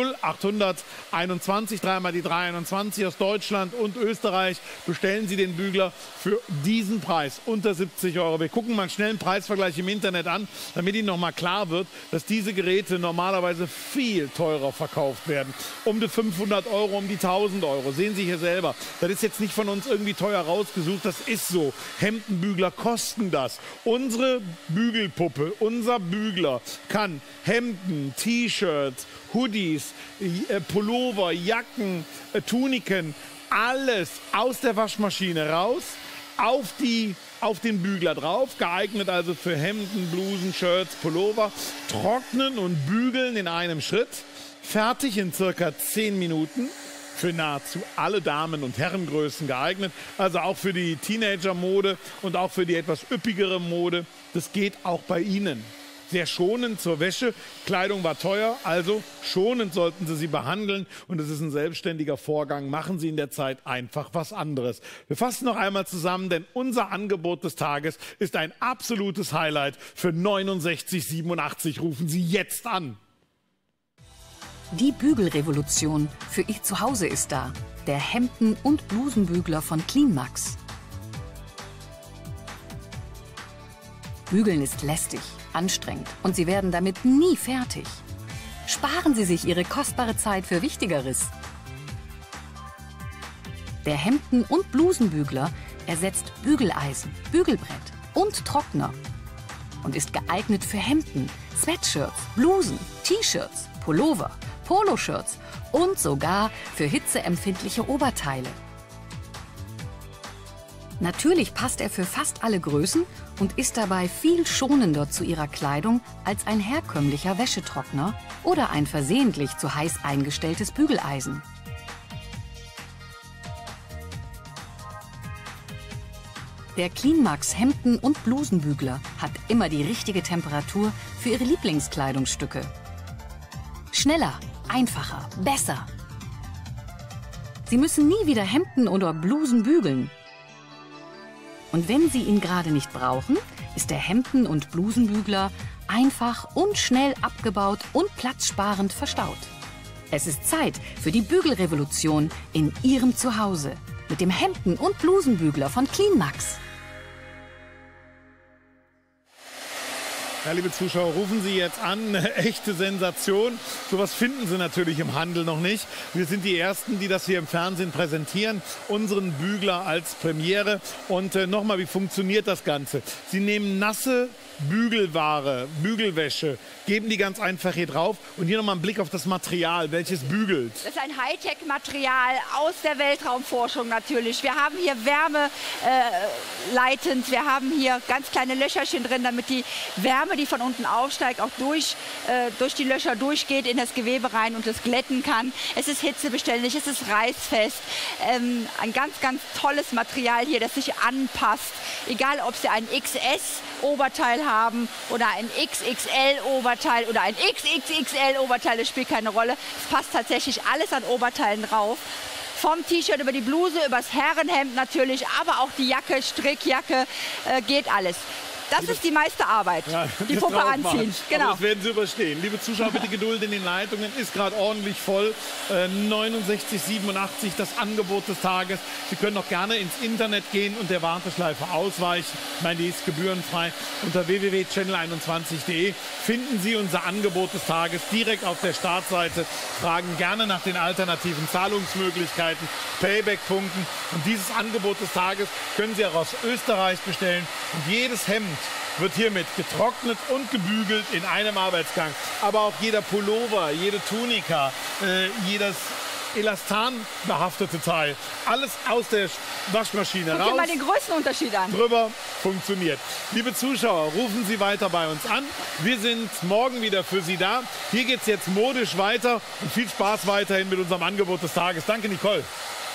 0821, dreimal die 321 aus Deutschland und Österreich, bestellen Sie den Bügler für diesen Preis, unter 70 Euro. Wir gucken mal einen schnellen Preisvergleich im Internet an, damit Ihnen noch mal klar wird, dass diese Geräte normalerweise viel teurer verkauft werden. Um die 500 Euro, um die 1000 Euro. Sehen Sie hier selber. Das ist jetzt nicht von uns irgendwie teuer rausgesucht, das ist so. Hemdenbügler kosten das. Unsere Bügelpuppe, unser Bügler kann Hemden, T-Shirts, Hoodies, Pullover, Jacken, Tuniken, alles aus der Waschmaschine raus, auf den Bügler drauf, geeignet also für Hemden, Blusen, Shirts, Pullover. Trocknen und bügeln in einem Schritt. Fertig in circa 10 Minuten. Für nahezu alle Damen- und Herrengrößen geeignet. Also auch für die Teenager-Mode und auch für die etwas üppigere Mode. Das geht auch bei Ihnen. Sehr schonend zur Wäsche. Kleidung war teuer, also schonend sollten Sie sie behandeln. Und es ist ein selbstständiger Vorgang. Machen Sie in der Zeit einfach was anderes. Wir fassen noch einmal zusammen, denn unser Angebot des Tages ist ein absolutes Highlight für 69,87. Rufen Sie jetzt an. Die Bügelrevolution für Ihr Zuhause ist da. Der Hemden- und Blusenbügler von CleanMax. Bügeln ist lästig, anstrengend und Sie werden damit nie fertig. Sparen Sie sich Ihre kostbare Zeit für Wichtigeres. Der Hemden- und Blusenbügler ersetzt Bügeleisen, Bügelbrett und Trockner und ist geeignet für Hemden, Sweatshirts, Blusen, T-Shirts, Pullover, Poloshirts und sogar für hitzeempfindliche Oberteile. Natürlich passt er für fast alle Größen und ist dabei viel schonender zu Ihrer Kleidung als ein herkömmlicher Wäschetrockner oder ein versehentlich zu heiß eingestelltes Bügeleisen. Der CleanMax Hemden- und Blusenbügler hat immer die richtige Temperatur für Ihre Lieblingskleidungsstücke. Schneller, einfacher, besser. Sie müssen nie wieder Hemden oder Blusen bügeln. Und wenn Sie ihn gerade nicht brauchen, ist der Hemden- und Blusenbügler einfach und schnell abgebaut und platzsparend verstaut. Es ist Zeit für die Bügelrevolution in Ihrem Zuhause mit dem Hemden- und Blusenbügler von CleanMax. Ja, liebe Zuschauer, rufen Sie jetzt an. Eine echte Sensation. Sowas finden Sie natürlich im Handel noch nicht. Wir sind die Ersten, die das hier im Fernsehen präsentieren. Unseren Bügler als Premiere. Und nochmal, wie funktioniert das Ganze? Sie nehmen nasse Bügelware, Bügelwäsche, geben die ganz einfach hier drauf. Und hier nochmal ein Blick auf das Material, welches bügelt. Das ist ein Hightech-Material aus der Weltraumforschung natürlich. Wir haben hier wärmeleitend, wir haben hier ganz kleine Löcherchen drin, damit die Wärme, die von unten aufsteigt, auch durch die Löcher durchgeht in das Gewebe rein und es glätten kann. Es ist hitzebeständig, es ist reißfest. Ein ganz, ganz tolles Material hier, das sich anpasst. Egal, ob Sie ein XS-Oberteil haben oder ein XXL-Oberteil oder ein XXXL-Oberteil, das spielt keine Rolle. Es passt tatsächlich alles an Oberteilen drauf. Vom T-Shirt über die Bluse, übers Herrenhemd natürlich, aber auch die Jacke, Strickjacke, geht alles. Das ist die meiste Arbeit, ja, die Puppe anziehen. Genau. Aber das werden Sie überstehen. Liebe Zuschauer, bitte Geduld in den Leitungen. Ist gerade ordentlich voll. 69,87 das Angebot des Tages. Sie können auch gerne ins Internet gehen und der Warteschleife ausweichen. Ich meine, die ist gebührenfrei. Unter www.channel21.de finden Sie unser Angebot des Tages direkt auf der Startseite. Fragen gerne nach den alternativen Zahlungsmöglichkeiten, Payback-Punkten. Und dieses Angebot des Tages können Sie auch aus Österreich bestellen. Und jedes Hemd wird hiermit getrocknet und gebügelt in einem Arbeitsgang. Aber auch jeder Pullover, jede Tunika, jedes elastanbehaftete Teil, alles aus der Waschmaschine raus. Guck dir mal den Größenunterschied an. Drüber funktioniert. Liebe Zuschauer, rufen Sie weiter bei uns an. Wir sind morgen wieder für Sie da. Hier geht es jetzt modisch weiter und viel Spaß weiterhin mit unserem Angebot des Tages. Danke, Nicole.